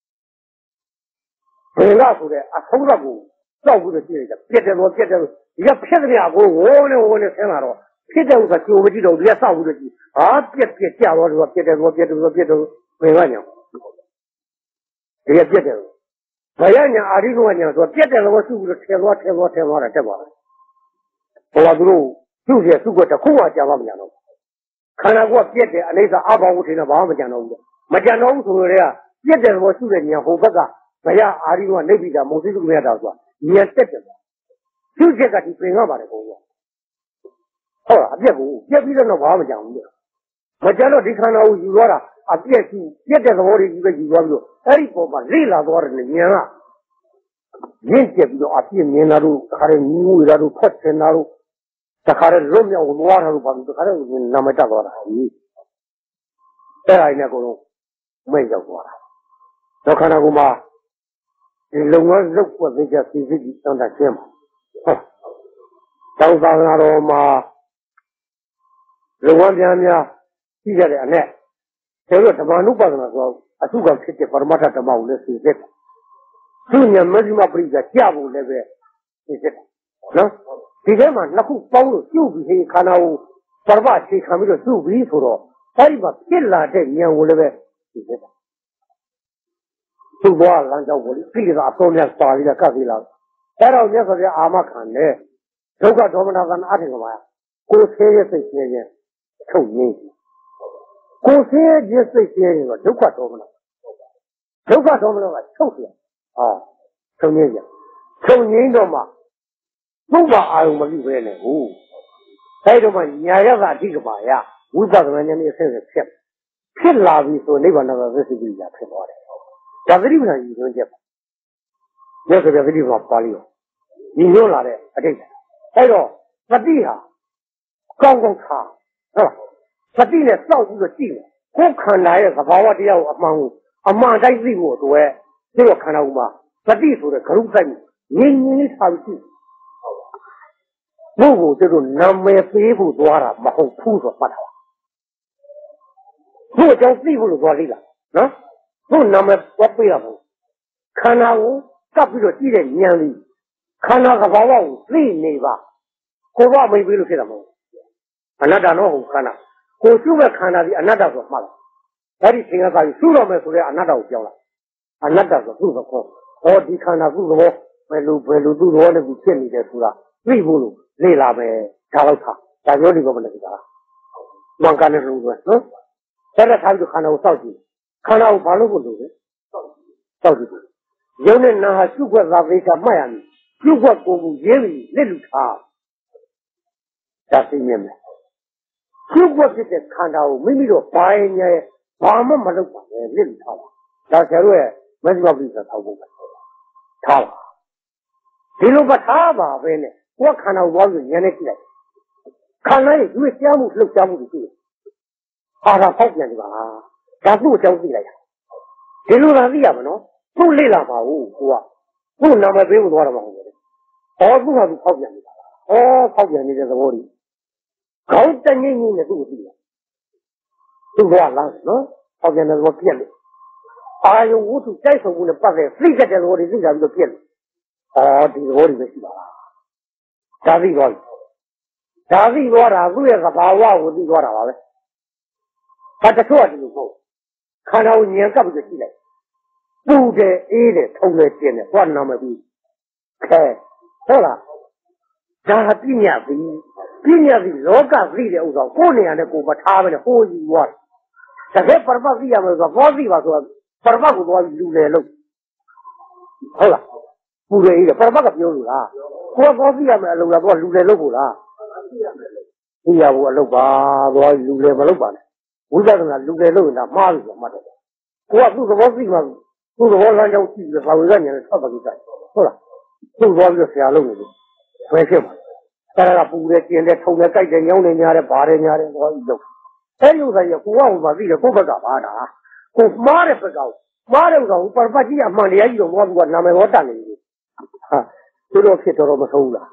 Bring up with a Korabu, so good as get it, what get it. You have Pedria go one and one Senaro. Peter was a two original, yes, I would be. Ah, get get it, what get it, what get it, what get it, Melania. Get it. Bayanya Ariguanya, what get it, what you would tell what and what and what at the moment. Olagru, Susia, who got a Kua Javamiano. Can I walk get it, and there's a about in a Bamajano. Majano, who are get there was Suria, Hobaga, Maya Arigo and Nebida, Moses Medazwa. Yes, Susia got to bring over it. Oh, I get me the Bamajan. Majano Dicano, you are a get to get the water you want. Eripoba, Rila, or Niana. Yinket, you are seeing Yenaru, Karen New Raru, Kotsenaru, the Karen Romeo, water, the Karen Namatagora. There I never know. Make of water. The Kanaguma, in the one look what they just visit on the same. Tauzanaroma, the one Yanya, he got a net. There was a Manuba as well. I took a ticket for Mata Tamau, let's see it. Junior Mazima brings a Tiabu level, is it? No? The German, Naku Paul, you be Kanao, Parva, she come to two weeks or အဲ့ဒီမှာဖြစ်လာတဲ့ဉာဏ်ကိုလည်းပဲသိတယ်သူ့ဘဝလမ်းကြောင်းကိုသိရတာအဆုံးမြတ်ပါလိကကပ်ပြီးလာအဲ့တော့မြတ်စွာဘုရားအာမခံတယ်ဒုက္ခဒေါမနသနာအထင်ကမှာကိုယ်ဆင်းရဲစိတ်ဆင်းရဲထုတ်ငြိမ်းကိုယ်ဆင်းရဲစိတ်ဆင်းရဲတော့ဒုက္ခဒေါမနဒုက္ခဒေါမနကချုပ်ပြန်ဟောထုတ်ငြိမ်းရချုပ်ငြိမ်းတော့မှဘုရားအာယုံမပြုဘဲနဲ့ဟုတ်အဲ့တော့မှညာရကအဓိကပါရဝိပဿနာဉာဏ်နဲ့ဆင်းရဲဖြစ်ဖြစ်လာပြီဆိုနိဗ္ဗာန်တော်သစ္စာကြီးရဖြစ်သွားတယ်ဒါသတိပဋ္ဌာန်ကြီးညွှန်ချက်ပါမြတ်စွာဘုရားသတိပဋ္ဌာန်ပါဠိတော်ညီညွှတ်လာတဲ့အတိတ်အဲ့တော့သတိဟာကောင်းကောင်းထားဟုတ်လားသတိနဲ့စောင့်ပြီးတော့ကြည့်တယ်ကိုယ်ခန္ဓာရဲ့သဘာဝတရားကိုအမှန်ကိုအမှန်တိုင်းသိဖို့အတွက်ဒီလိုခန္ဓာကိုယ်မှာသတိဆိုတဲ့ဂရုစိုက်ငြိမ်ငြိမ်လေးထားပြီးဘုရားကိုတို့နာမည်ပေးဖို့သွားတာမဟုတ်ဘူးဆိုမှတ်တာဘုရားကြောင့်သိဖို့လို့သွားလိမ့်လားနော်ဘုရားနာမည်ပေါ်ပေးရဘူးခန္ဓာကိုကပ်ပြီးတော့ကြည့်တဲ့ဉာဏ်လေးခန္ဓာသဘာဝကိုသိနေပါကိုယ်ကမိတ်ပေးလို့ဖြစ်တာမဟုတ်အနတ္တတော့ဟုတ်ခန္ဓာကိုရှုမဲ့ခန္ဓာဒီအနတ္တဆိုမှတ်လားအဲ့ဒီသင်္ကသာကြီးရှုတော့မယ်ဆိုတဲ့အနတ္တကိုပြောင်းလာအနတ္တဆိုသူ့သဘောဟောဒီခန္ဓာသူ့သဘောဘယ်လိုဘယ်လိုသူ့သဘောနဲ့သူဖြစ်နေတယ်ဆိုတာသိဖို့လို့လေ့လာမယ်ဒါတော့ထားဒါပြောဒီကောမနဲ့ဒီကမှန်ကန်တဲ့လူတွေနော်ဆက်လက်ထားပြီးခန္ဓာကိုစောင့်ကြည့်ခန္ဓာကိုဘာလို့ကိုလို့လဲစောင့်ကြည့်ရုပ်နဲ့နာဟာရှုခွက်သာသေးချာမှတ်ရမယ်ရှုခွက်ကိုယ်ကိုရေးပြီးလက်လူထားဒါသိမြင်မယ်ရှုခွက်ဖြစ်တဲ့ခန္ဓာကိုမိမိတို့ပိုင်းရဲ့ဘာမှမလုပ်ပါနဲ့လက်လူထားပါဒါဆရာတို့ရဲ့မဇ္ဈိမပိဿထောက်ဖို့ပဲထားပါဒီလိုမထားပါပဲနဲ့ကိုယ်ခန္ဓာကိုသွားပြီးဉာဏ်နဲ့ကြည့်လိုက်ခန္ဓာရဲ့ရွေ့ကြားမှုလှုပ်ရှားမှုတွေရှိတယ်အာရဖောက်ပြန်နေပါလားဒါသူ့အကြောင်းသိလိုက်တာဒီလိုသာသိရမှာနော်သူ့လေ့လာပါဘူးကိုကသူ့နာမည်ပေးဖို့သွားတာမဟုတ်ဘူးလေဟောသူ့ဟာသူဖောက်ပြန်နေတာဟောဖောက်ပြန်နေတဲ့သဘောကြီးခေါင်းတငိမ့်ငိမ့်နဲ့သူ့ကိုသိတယ်သူ့ဘဝလားနော်ဖောက်ပြန်တဲ့သဘောပြက်လို့အာယုဝတ္ထုတိုက်ဆုံမှုနဲ့ပတ်သက်သိတတ်တဲ့သဘောတွေသိတာပြီးတော့ပြက်လို့အော်ဒီသဘောတွေပဲရှိပါလားဒါသိသွားပြီဒါသိသွားတာသူ့ရဲ့သဘာဝကိုသိသွားတာပါပဲဘာတချို့ကဒီလိုပေါ့ခန္ဓာကိုဉာဏ်ကပ်ပြီးကြည့်လိုက်ပူတယ်အေးတယ်ထုံတယ်ကျင်းတယ်ဘာနာမပြီးခဲဟုတ်လားဒါကပြညာပြီးပြညာပြီးလောကသိတဲ့ဥစ္စာကိုယ်နေရာနဲ့ကိုယ်မထားပဲနဲ့ဟိုးယူသွားတယ်တကယ်ပရပတ်သိရမယ်ဆိုတော့ဘောသိပါဆိုတော့ပရပတ်ကိုသွားပြီးလူလေလို့ဟုတ်လားပူတယ်အေးတယ်ပရပတ်ကပြောလို့လားကိုယ်ဘောသိရမယ်အလုပ်လားကိုယ်လူလေလို့ကိုလားသိရဖို့အလုပ်ပါသွားလူလေမလုပ်ပါနဲ့ဝိပဿနာလူလေလို့နေတာမှားပြီဆိုမှတ်တယ်ကိုကသူ့သဘောသိမှသူ့သဘောလမ်းကြောင်းကြည့်ပြီးဘာဝေကဉာဏ်နဲ့ထွက်ပါလိမ့်တယ်ဟုတ်လားသူ့သွားပြီးတော့ဆရာလုပ်နေလို့ဘယ်ဖြစ်မှာအဲ့ဒါကပူတယ်ကျင်တယ်ထုံတယ်ကြိုက်တယ်ညောင်းနေများတယ်ဘာတယ်များတယ်သွားပြီးလုပ်အဲ့ဒီဥစ္စာကြီးကိုကဟိုမှာသိတယ်ကိုယ့်ဘက်ကပါတာကိုမှားတဲ့ဘက်ကမှားတဲ့ဥစ္စာကိုပရပတ်ကြီးအမှန်တရားကြီးတော့သွားပြီးတော့နာမည်ဟောတတ်နေပြီဟာသူတို့ဖြစ်တော့မဆုံးဘူးလား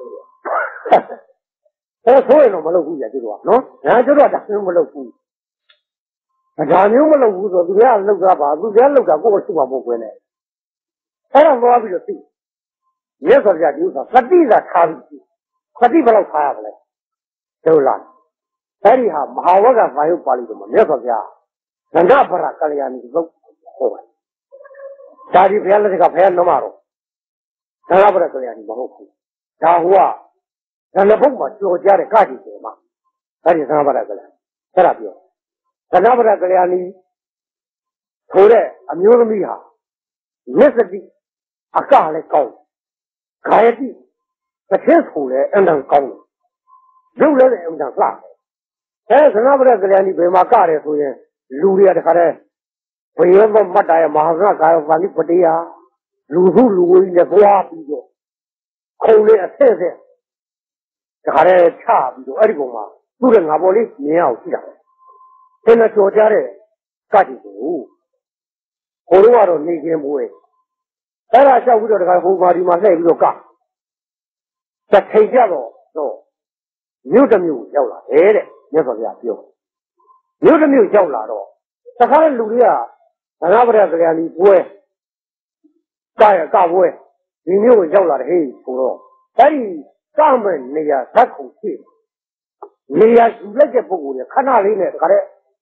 ဟောဆိုရင်တော့မလုပ်ဘူးကြာသူတို့ကနော်ညာကျတော့ဒါမျိုးမလုပ်ဘူးဒါမျိုးမလုပ်ဘူးဆိုသူကလောက်တာပါသူကလောက်တာကိုယ်ကရှိမှာမဟုတ်ဘူးနဲ့အဲ့ဒါသွားပြီးတော့သိမြတ်စွာဘုရားဒီဥစ္စာသတိသာထားပြီးသတိဘယ်လောက်ထားရမလဲတို့လားအဲ့ဒီဟာမဟာဝကဘာယုပါဠိတော်မှာမြတ်စွာဘုရားသန္ဓဗရကလျာဏီသုတ်ဟောပါတယ်ဒါဒီဘုရားလက်ထက်ကဘုရားနမတော်သန္ဓဗရကလျာဏီမဟုတ်ဘူးဒါဟိုကဓမ္မဘုတ်မှာကြော်ကြတဲ့ကတိတယ်မှာအဲ့ဒီသန္ဓဗရကလျာဏီအဲ့ဒါပြောသန္ဓဗရကလျာဏီဆိုတဲ့အမျိုးသမီးဟာမျက်စတိအကလည်းကောင်းခါယတိတစ်ထင်းဆိုလည်းအမှန်ကောင်းတယ်ရုပ်လည်းအမှန်လှတယ်အဲသန္ဓဗရကလျာဏီဘယ်မှာကတယ်ဆိုရင်လူတွေကတခါတည်းဘယမမတ္တရမဟာသကာယပါဠိပတိယလူစုလူဝေးနဲ့သွားပြီးတော့ခုံလေးအထက်ဆက်တခါတည်းချပြီးတော့အဲ့ဒီပုံမှာသူ့ရဲ့ငါပေါ်လေးမြင်အောင်ရှိတာသင်္ကြော်ကြတဲ့ကတိကိုဟိုတော့ကတော့နေခြင်းမွေးအဲ့ဒါလျှောက်ပြီးတော့တခါဘုံမာဒီမှာလှည့်ပြီးတော့ကတထိန်ကြတော့တော့မြို့တစ်မြို့ရောက်လာတယ်တဲ့မြတ်စွာဘုရားပြောမြို့တစ်မြို့ရောက်လာတော့တခါလေလူတွေကသန္ဓဗရကလျာဏီပွဲကာယကပွဲဒီမြို့ကိုရောက်လာတယ်ဟေးဆိုတော့အဲ့ဒီကမဲ့နေရာဇက်ခုရှိနေရာယူလိုက်တဲ့ပုဂ္ဂိုလ်တွေခဏလေးနဲ့တခါလေ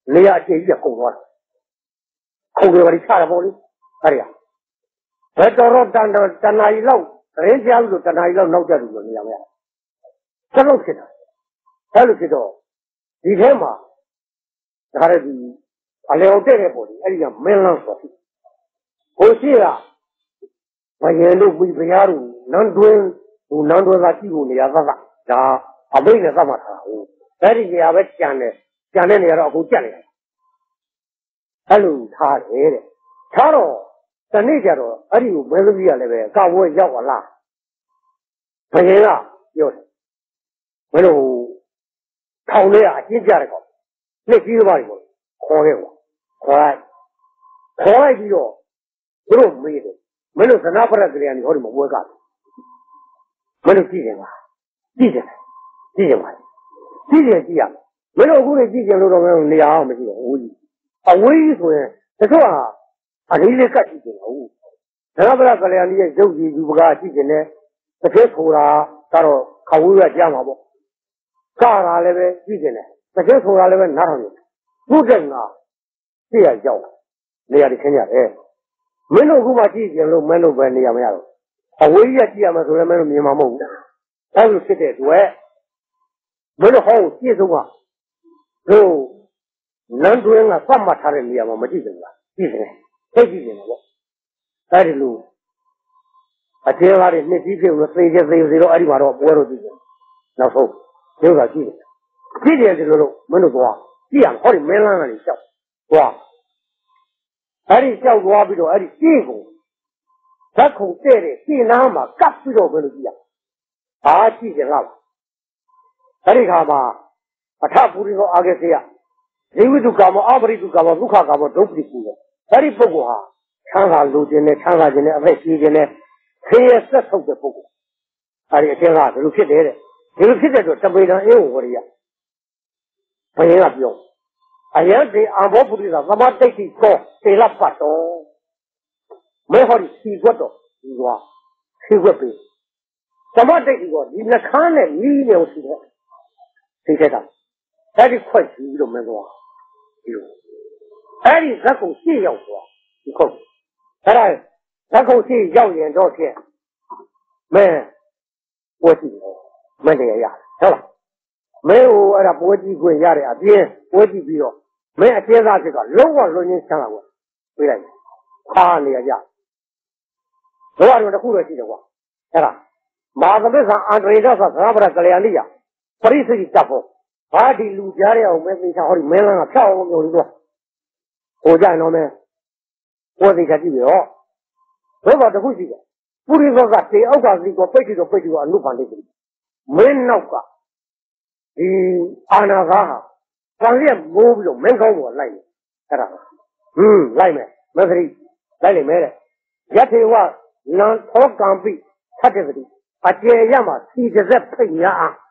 နေရာအခြေကြီးကကုန်သွားတာခုံတွေပါချတာပေါ့လေအဲ့ဒီဘယ်တော်တော့တန်တန်နာရီလောက်ရင်းချလို့တန်နာရီလောက်နောက်ကျလို့နေရာမရစလုံးဖြစ်တာအဲ့လိုဖြစ်တော့ဒီထဲမှာဒါရဒီအလေအောင်တဲ့တဲ့ပေါ့လေအဲ့ဒီကမင်းလန်းဆိုဖြစ်ဟိုရှိကဘယင်တို့ပြီးဘုရားတို့နန်းတွင်းဟိုနန်းတွင်းသာကြည့်ဖို့နေရာသတ်ဒါအဘိနဲ့သတ်မှတ်တာဟုတ်အဲ့ဒီနေရာပဲကြံတယ်ကြံတဲ့နေရာတော့အခုကြက်နေတယ်အဲ့လိုထားတယ်တဲ့ထားတော့တနေ့ကျတော့အဲ့ဒီကိုမဲသမီးကလည်းပဲကောက်ဝဲရောက်လာဘယင်ကပြောတယ်ဘယ်လိုထောင်လေးကအကျဉ်းကြတယ်ကောနှစ်ကြီးသွားပြီပေါ့ခေါ်ခဲ့ကွာခေါ်လိုက်ခေါ်လိုက်ပြီးတော့သူတို့မေးတယ်မင်းတို့သနာပရကလေးကနေဟောဒီမှာပွဲကမင်းတို့ကြည့်တယ်လားကြည့်တယ်ကြည့်တယ်ပါကြည့်တယ်ကြည့်ရမယ်မင်းတို့အခုနေကြည့်ကြလို့တော့မင်းတို့နေရာအောင်မရှိတော့ဘူးကြီးအဝေးကြီးဆိုရင်တချို့ဟာအလေးလေးကတ်ကြည့်တယ်ဟုတ်သနာပရကလေးကနေရဲ့ရုပ်ကြီးယူပကားကြည့်တယ်တစ်ခေတ်ဆိုတာကတော့ခဝေးရကြားမှာပေါ့ကတာလည်းပဲကြည့်တယ်တစ်ခေတ်ဆိုတာလည်းပဲနားထောင်တယ်ဘုဒ္ဓငါသိရရောက်နေရာတွေခင်းရတယ်မင်းတို့အခုမှကြည့်ကြလို့မင်းတို့ပဲနေရာမရတော့အဝေးကြီးကြည့်ရမှာဆိုလည်းမင်းတို့မြင်မှာမဟုတ်ဘူးအဲ့လိုဖြစ်တဲ့အတွက်မင်းတို့ဟောကြည့်ဆုံးကတို့နန်းတွင်းကသတ်မှတ်ထားတဲ့နေရာမှာမကြည့်ဘူးလားကြည့်တယ်သိကြည့်တယ်ပေါ့အဲ့ဒီလိုအသေးသားတွေနှစ်ကြီးဖြစ်လို့သေချေသေးသေးတော့အဲ့ဒီမှာတော့ပွဲတော့ကြည့်တယ်နောက်ဆုံးရုပ်ကကြည့်တယ်ကြည့်တယ်ဒီလိုလို့မင်းတို့သွားကြည့်ရဟောဒီမင်းလန်းကနေလျှောက်သွားအဲ့ဒီလျှောက်သွားပြီးတော့အဲ့ဒီကြည့်ကိုဓာတ်ခုံတဲ့တဲ့ရှင်းနားမှာကပ်ပြီးတော့ဘယ်လိုကြည့်ရဘာကြည့်ကြလားအဲ့ဒီခါမှာအထပူရိသောအာဂေစေယဇေဝိတုကာမအပရိတုကာမဒုက္ခကာမဒုပ္ပိကူတယ်အဲ့ဒီပုဂ္ဂိုလ်ဟာချမ်းသာလိုချင်တယ်ချမ်းသာခြင်းနဲ့အသက်ကြီးခြင်းနဲ့ခေရဆက်ထုတ်တဲ့ပုဂ္ဂိုလ်အဲ့ဒီအချင်းကဘယ်လိုဖြစ်တယ်တဲ့ဒီလိုဖြစ်တဲ့အတွက်တပေတံအေဝဝရိယဘယ်ရင်ကပြောအယံဒီအဘောပုရိသသမတိတ်တိကောသေလပတ်တော်မဲဟောဒီစီွက်တော့ဒီကွာစီွက်ပြီသမတိတ်ကောဒီနှခမ်းနဲ့နီးနေအောင်စီတယ်သိခဲ့တာအဲ့ဒီခွက်ကြီးလို့မင်းသွားဒီလိုအဲ့ဒီဇက်ကိုရှေ့ရောက်သွားဒီခုတ်အဲ့ဒါဇက်ကိုရှေ့ရောက်ရင်တော့ဖြင့်မဲဝတ်ကြည့်မနေရရဟုတ်လားမဲဟိုအဲ့ဒါပွဲကြည့်ခွင့်ရတဲ့အပြင်ပွဲကြည့်ပြီးတော့မဲအကျဉ်းသားဖြစ်ကလုံးဝလွန်ချင်းချမ်းသာကွာပြေးလိုက်ခါနေရကြတော့အဲ့တော့တစ်ခုတော့ရှိတယ်ကွာအဲ့ဒါမာသမစ္ဆာအန္တရေဒသသရပရကလျာဏိယပရိသေတိတပ်ဖို့ဘာဒီလူကြားရအောင်မဲသိချဟောဒီမင်းလန်းကဖြောက်အောင်မျိုးလို့တော့ဟိုကြရင်တော့မဲပွဲသိချကြည့်ပြီးတော့ဘယ်တော့တစ်ခုရှိတယ်ပုရိသောကတေအောက်ကစီကိုပိတ်တီတော့ပိတ်တီကိုအနုပန်လေးပြီမင်းနောက်ကဒီအာနာကားဟာတန်ရက်မိုးပြီးတော့မင်းကောင်းကိုလိုက်တယ်အဲ့ဒါဟွန်းလိုက်မယ်မသတိလိုက်လိမ့်မယ်တဲ့ယထေဝနံသောကံပိသတ္တပတိအကျေရမှာစီတစ်ဆက်ဖိတ်ညာအား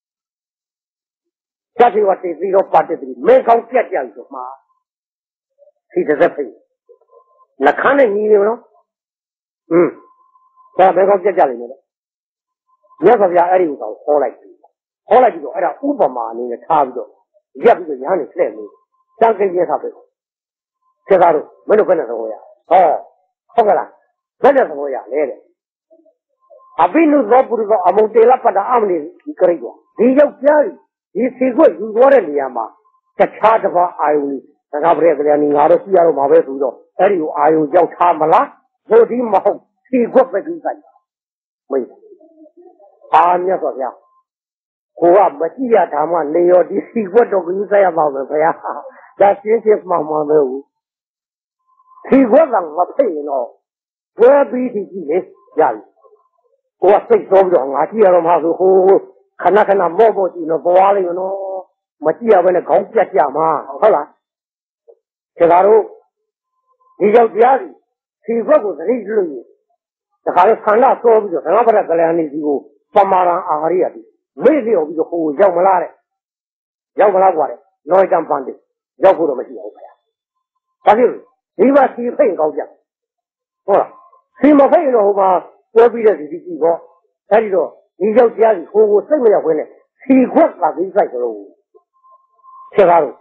ယထေဝတေသီရောပါတ္တိမင်းကောင်းပြတ်ကြပြီဆိုမှာစီတစ်ဆက်ဖိတ်နှခမ်းနဲ့ညီနေမလို့ဟွန်းဒါမင်းကောင်းပြတ်ကြလိမ့်မယ်တဲ့မြတ်စွာဘုရားအဲ့ဒီကိုခေါ်လိုက်ပြီခေါ်လိုက်ပြီးတော့အဲ့ဒါဥပမာအနေနဲ့ထားပြီးတော့ရက်ပြီးတော့ညာနေလှည့်နေစံကိန်းရထားပဲကျေသာတို့မင်းတို့ဘယ်နဲ့သဘောရဟောဟုတ်ကလားဘယ်နဲ့သဘောရလဲတဲ့အဘိနုသောပုရိသောအမုံတေလပတ္တအမနိဒီကြိတ်ကွာဒီယောက်ျားဒီစီခွက်ယူသွားတဲ့နေရာမှာတခြားတစ်ပါးအာယုန်သံဃာပရိကလျာဏီငါတို့ကြည့်ရတော့မှာပဲဆိုတော့အဲ့ဒီကိုအာယုန်ကြောက်ထားမလားဘုဒီမဟုတ်စီခွက်ပဲကြည့်ဆိုင်မေးအာမြတ်စွာဘုရားကိုကမကြည့်ရဓမ္မနေရောဒီစီခွက်တော့ကြည့်ဆိုင်ရပါမယ်ဘုရားဒါရှင်းရှင်းမှန်မှန်ပဲဟုတ်စီခွက်ကမဖိတ်ရင်တော့ဘယ်ပြီးကြည့်လေရပြီကိုကစိတ်သောပြီးတော့ငါကြည့်ရတော့မှာဆိုဟိုခဏခဏမော့မော့ကြည့်တော့သွားလိမ့်မယ်နော်မကြည့်ရဘဲနဲ့ခေါင်းပြတ်ကြမှာဟုတ်လားဒါကြတော့ဒီယောက်ျားကြီးစီခွက်ကိုသတိလွတ်ရင်ဒါခါလေးခန္ဓာစောပြီးတော့သံဃာပရကလျာဏီကြီးကိုပမာရံအာဟာရိယတိမေ့လျော်ပြီးတော့ဟိုရောက်မလားတဲ့ရောက်မလားကွာတဲ့နောယတံပန်တိရောက်ဖို့တော့မရှိဘူးခင်ဗျာဘာဖြစ်လို့ဒီမှာစီဖိတ်ကောင်းကြဟုတ်လားစီမဖိတ်တော့ဟိုမှာပွဲပြီးတဲ့စီကြည့်ပေါ့အဲ့ဒီတော့ဒီယောက်ျားကြီးဟိုကိုစိတ်မရောက်ခွင့်နဲ့စီခွက်ကပြီးဆိုင်ကြလို့ချက်ကားတော့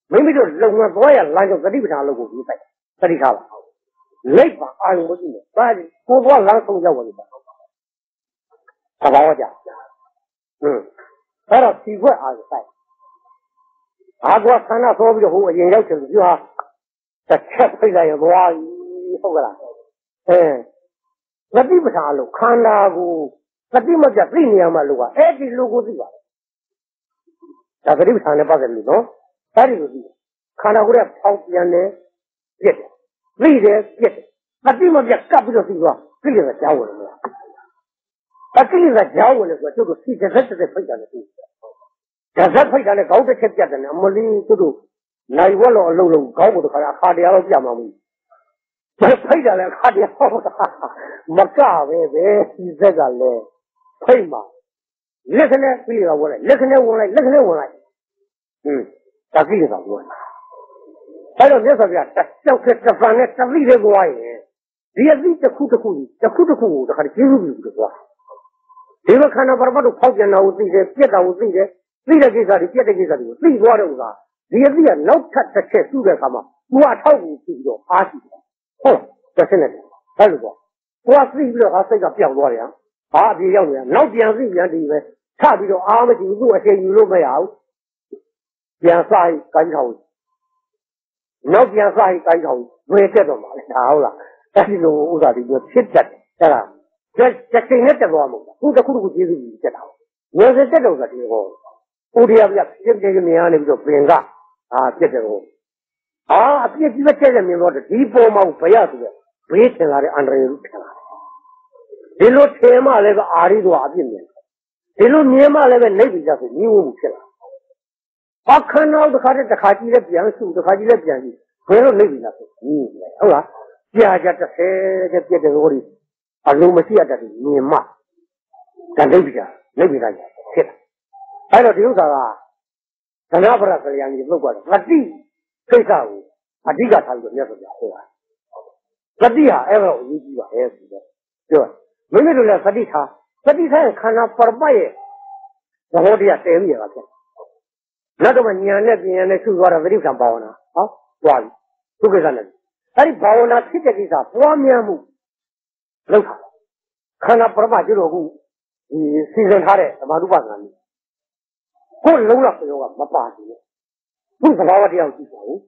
မိမိတို့လုံငန်းသွားရလမ်းကြောင့်သတိပဋ္ဌာန်လုပ်ကိုပြီးပိုက်သတိထားပါလိပ်ပါအာရုံမကြည့်နဲ့ဒါကိုသွားလမ်းဆုံးရောက်ဝင်ပါသဘာဝကြဟင်းအဲ့တော့ဒီခွက်အာရုံဆိုင်ဘာကွာခန္ဓာဆိုပြီးတော့ဟိုအရင်ရောက်ချင်သူဟာတစ်ချက်ဖိတ်လိုက်ရသွားပြီဟုတ်ကလားအဲသတိပဋ္ဌာန်လို့ခန္ဓာကိုသတိမပြတ်သိနေရမှလို့ကအဲ့ဒီလိုကိုသိပါဒါသတိပဋ္ဌာန်နဲ့ပတ်သက်လို့နော်အဲ့ဒီလိုသိခန္ဓာကိုယ်ကဖောက်ပြန်တယ်ပြက်တယ်သိတယ်ပြက်တယ်သတိမပြတ်ကပ်ပြီးတော့သိသွားသိရတဲ့ကြောင်းဝင်လို့အတိအကျကြောင်းဝင်လို့ဆိုတော့ကျုပ်တို့စီတစ်သက်တစ်သက်ဖိတ်တာလည်းသိတယ်ဒါသက်ဖိတ်တာလည်းခေါင်းတစ်ချက်ပြတ်တယ်အမလီကျုပ်တို့နိုင်ဝက်လောအလုံးလုံးခေါင်းကိုတခါအခါတရားတော့ပြမှာမဟုတ်ဘူးဖိတ်တာလည်းအခါတရားဟုတ်တာမကပဲပဲစီသက်ကလည်းဖိတ်မှာလက်ခနဲ့ပြီးတော့ဝင်လိုက်လက်ခနဲ့ဝင်လိုက်လက်ခနဲ့ဝင်လိုက်ဟင်းဒါကြည့်ရတာပြောတာအဲ့တော့မြတ်စွာဘုရားတစ်ကြောက်တဲ့တစ်ပန်နဲ့တစ်သိတဲ့ကွာရင်ဒီအသိတစ်ခုတစ်ခုတစ်ခုတစ်ခုကိုတခါကျေးဇူးပြုပြီးတော့ဒီမခန္ဓာပရပတ်တို့ဖောက်ပြန်တာကိုသိတယ်ပြက်တာကိုသိတယ်သိတဲ့ကိစ္စတွေပြက်တဲ့ကိစ္စတွေကိုသိသွားတဲ့ဥစ္စာဒီအသိကနောက်ထပ်တစ်ချက်စုတဲ့အခါမှာသူကအထောက်အကူပြုပြီးတော့အားရှိတယ်ဟုတ်တစ်ချက်နဲ့အဲ့လိုပေါ့ကိုကသိပြီးတော့အားစိတ်ကပြောင်းသွားတယ်ဟာအပြေရောက်နေတာနောက်ပြန်သိပြန်ဒီပဲထပြီးတော့အားမကြည့်ဘူးသူ့အချိန်ယူလို့မရဘူးပြန်စားကိုင်းထောင်နောက်ပြန်စားကိုင်းထောင်ဝယ်တက်တော့မှာလေဒါဟုတ်လားအဲ့ဒီလိုဥစ္စာတွေပြောဖြစ်တတ်တယ်အဲ့ဒါတစ်ချိန်နဲ့တက်သွားမှာခုတစ်ခုတစ်ခုကျေးဇူးကြီးတက်တာငယ်စတက်တော့ဆိုဒီဟောဥဒိယပြပြည့်ပြည့်နေရနေပြီးတော့ပင်ကအာပြက်တယ်ဟောအာအပြည့်ကြီးပဲတက်တယ်မြင်တော့ဒီပေါ်မှာဘရဆိုတဲ့ဘေးထင်လာတဲ့အန္တရာယ်ထင်လာဒီလိုထင်မှလည်းအာရိတော့အပြည့်မြင်ဒီလိုမြင်မှလည်းပဲနှိပ်ပြီးကြဆိုညီဝမှုဖြစ်လာအခဏတော့တစ်ခါတည်းတစ်ခါကြီးလည်းပြန်စုတစ်ခါကြီးလည်းပြန်ကြည့်ဘယ်လိုနှိပ်ပြီးလားဆိုညီဟုတ်လားကြာကြတစ်ဆယ်တဲ့ပြက်တဲ့ဟောဒီအလုံးမရှိရတတ်တယ်မြင်မှဒါနှိပ်ပြီးတာနှိပ်ပြီးတာဖြစ်တာအဲ့တော့ဒီဥစ္စာကသနာပရကလျာဏ်ကြီးလုပ်ပါတယ်ဂတိစိတ်ကိုအဓိကထားပြီးတော့မြတ်စွာဘုရားဟောတာဂတိဟာအဲ့တော့အရေးကြီးပါရဲ့ဆိုတော့ပြောမိမိတို့လည်းဂတိထားဂတိထားခန္ဓာပရပတ်ရဲ့သဘောတရားတည်ပြီးရတာဖြစ်နောက်တော့ဉာဏ်နဲ့ဉာဏ်နဲ့ရှုသွားတာသတိပ္ပံဘာဝနာဟောသွားပြီသူကိစ္စနဲ့အဲ့ဒီဘာဝနာဖြစ်တဲ့ကိစ္စပွားများမှုလောက်တာခန္ဓာပရမကျွတ်တော်ခုဒီစီစဉ်ထားတဲ့ဓမ္မတုပ္ပနာမျိုးကိုယ်လုံးလောက်ပြောကမပါဘူးသူ့သဘာဝတရားကိုကြည့်ပါဦး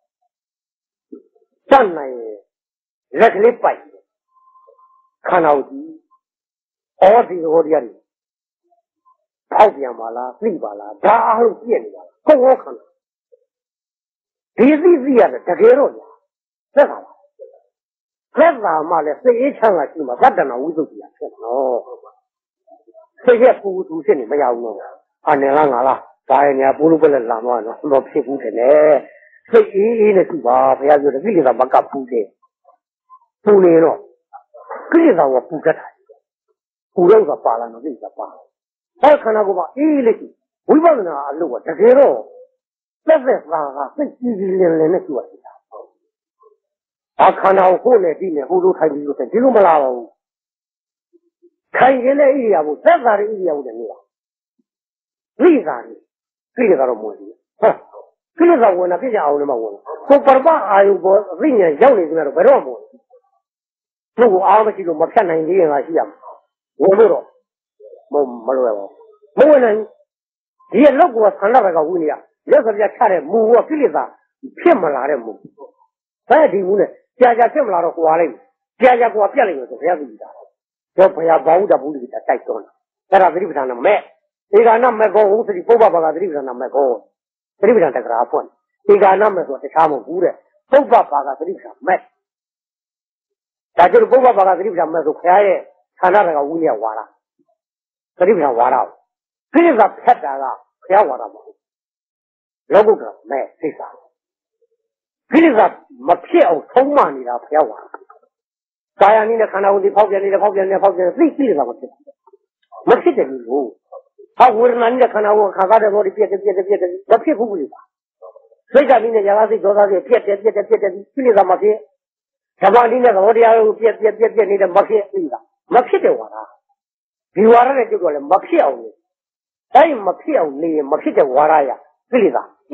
တတ်နိုင်လက်ကလေးပိုက်ခန္ဓာကိုကြည့်ဩဒီဟောတရားတွေဖောက်ပြန်ပါလားသိပါလားဒါအားလုံးပြည့်နေပါလားကိုယ်ဟောခန္ဓာဒီသိသိရတယ်တကယ်တော့လားသက်တာလားသက်တာမှလည်းစိတ်အေးချမ်းသာရှိမှသတ္တနာဝိသုဒ္ဓိရဖြစ်နော်စိတ်ရဲ့ပူတူဖြစ်နေမရဘူးနော်အနေလားငါလားဒါရညာပိုးလို့ပဲလာတော့နော်တော့ဖြစ်ဘူးတယ်လေစိတ်အေးအေးနဲ့ရှိပါဘုရားပြောတယ်ကိလေသာမကပူတယ်ပူနေတော့ကိလေသာကပူတတ်တာပူတော့ကပါလာတော့ကိလေသာပါဟောခန္ဓာကိုယ်မှာအေးလေးဝိပဿနာအလုပ်ကတကယ်တော့သက်သက်သာသာစိတ်ကြည်ကြည်လင်လင်နဲ့ရှိရတယ်အခန္ဓာကိုကိုယ်နဲ့ဒီနဲ့ဟိုလိုထိုင်ပြီးလို့ဒီလိုမလာပါဘူးထိုင်ရင်လည်းဣရိယာပုသက်သာတဲ့ဣရိယာပုနဲ့နေတာဣရိယာနေကိလေသာတော့မဝင်ဘူးဟောကိလေသာဝင်တာပြည့်ကြအောင်လည်းမဝင်ဘူးကိုပရမအာယုဘောအသိဉာဏ်ရောက်နေကြတော့ဘယ်တော့မှမဝင်ဘူးသူ့ကိုအားမရှိလို့မဖြတ်နိုင်သေးရင်ကရှိရမှာဝင်လို့တော့မမလွယ်ပါဘူးမဝင်နိုင်ဒီအလောက်ကဆန္ဒဘက်ကဝင်နေရလက်စပြချတဲ့မူကကိလေသာဖြစ်မလာတဲ့မူဘယ်ဒီမူနဲ့ကြာကြာဖြစ်မလာတော့ကွာလိုက်ကြာကြာကွာပြက်လိုက်လို့ဆိုဘုရားကြည့်တာတော့ဘုရားဘောင်းတပူးကြီးတိုက်တွန်းတာအဲ့ဒါသတိပဋ္ဌာန်မဲ့ဧကနာမဲ့ကောဟုတ်စီပုဗ္ဗဘာကသတိပဋ္ဌာန်မဲ့ကောသတိပဋ္ဌာန်တက္ကရာဖွင့်ဧကနာမဲ့ဆိုတခြားမဟုတ်ဘူးတဲ့ပုဗ္ဗဘာကသတိပဋ္ဌာန်မဲ့ဒါကျတော့ပုဗ္ဗဘာကသတိပဋ္ဌာန်မဲ့ဆိုဘုရားရဲ့ဌာနကဝိနည်းဝါဒသတိပဋ္ဌာန်ဝါဒကိလေသာဖြတ်တာကဘုရားဝါဒမဟုတ်လောကုတ္တရာမဲ့သိစ္စာကိလေသာမဖြစ်အောင်ထုံးမနေတာဘုရားဝါဒကာယနိနဲ့ခန္ဓာကိုယ်ဒီဖောက်ပြန်နေတဲ့ဖောက်ပြန်နေဖောက်ပြန်သိသိတယ်ကမဖြစ်ဘူးမဖြစ်တယ်လို့ဟာဝေဒနာနိနဲ့ခန္ဓာကိုယ်ခါကားတဲ့ဘောဒီပြက်တယ်ပြက်တယ်ပြက်တယ်မဖြစ်ဘူးလေစိတ်ကနိနဲ့ຢာကစိတ်ဒေါသစိတ်ပြက်တယ်ပြက်တယ်ပြက်တယ်ကိလေသာမဖြစ်ဓမ္မနိနဲ့သဘောတရားကိုပြက်ပြက်ပြက်ပြက်နေတဲ့မဖြစ်သိတာမဖြစ်တယ်ဝါဒဒီဝါဒနဲ့ကြည့်တော့လေမဖြစ်အောင်လေအဲ့မဖြစ်အောင်နေမဖြစ်တဲ့ဝါဒရကိလေသာငြိ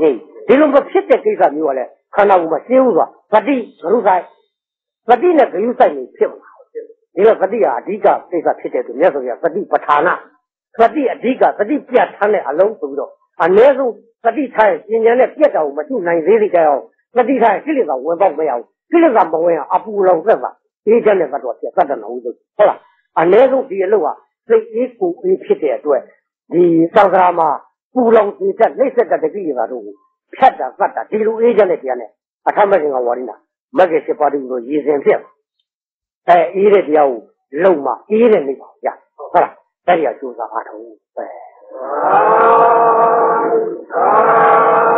ဒီလိုမဖြစ်တဲ့ကိစ္စမျိုးကလည်းခန္ဓာကိုယ်မှာရှင်းဥစွာသတိဂရုစိုက်သတိနဲ့ဂရုစိုက်နေဖြစ်မှာဒီလိုသတိဟာအဓိကကိစ္စဖြစ်တဲ့သူမြတ်စွာဘုရားသတိပဋ္ဌာနာသတိအဓိကသတိပြတ်ထမ်းတဲ့အလုံးဆိုပြီးတော့အနည်းဆုံးသတိထားရင်ဉာဏ်နဲ့ပြတ်တာကိုမရှိနိုင်သေးသေးကြအောင်သတိထားကိလေသာဝင်ပေါက်မရအောင်ကိလေသာမဝင်အောင်အပူလောင်သက်သာအေးချမ်းတဲ့သတ္တဝါပြတ်တတ်တယ်လို့ဟုတ်လားအနည်းဆုံးဒီအလုပ်ဟာစိတ်အေးကိုအေးဖြစ်တဲ့အတွက်ဒီသံဃာမှာပူလောင်စေတတ်နှိမ့်ဆက်တတ်တဲ့ကိလေသာတို့ကိုဖြတ်တာသတ်တာဒီလိုအေးချမ်းတဲ့တရားနဲ့အထမဂ္ဂင်္ဂဝါရိနာမဂ္ဂင်၈ပါးတို့ရည်စင်ဖြစ်အဲအေးတဲ့တရားကိုလုံမှအေးတဲ့နေပါရဟုတ်လားအဲ့ဒီကကြိုးစားအားထုတ်ပဲ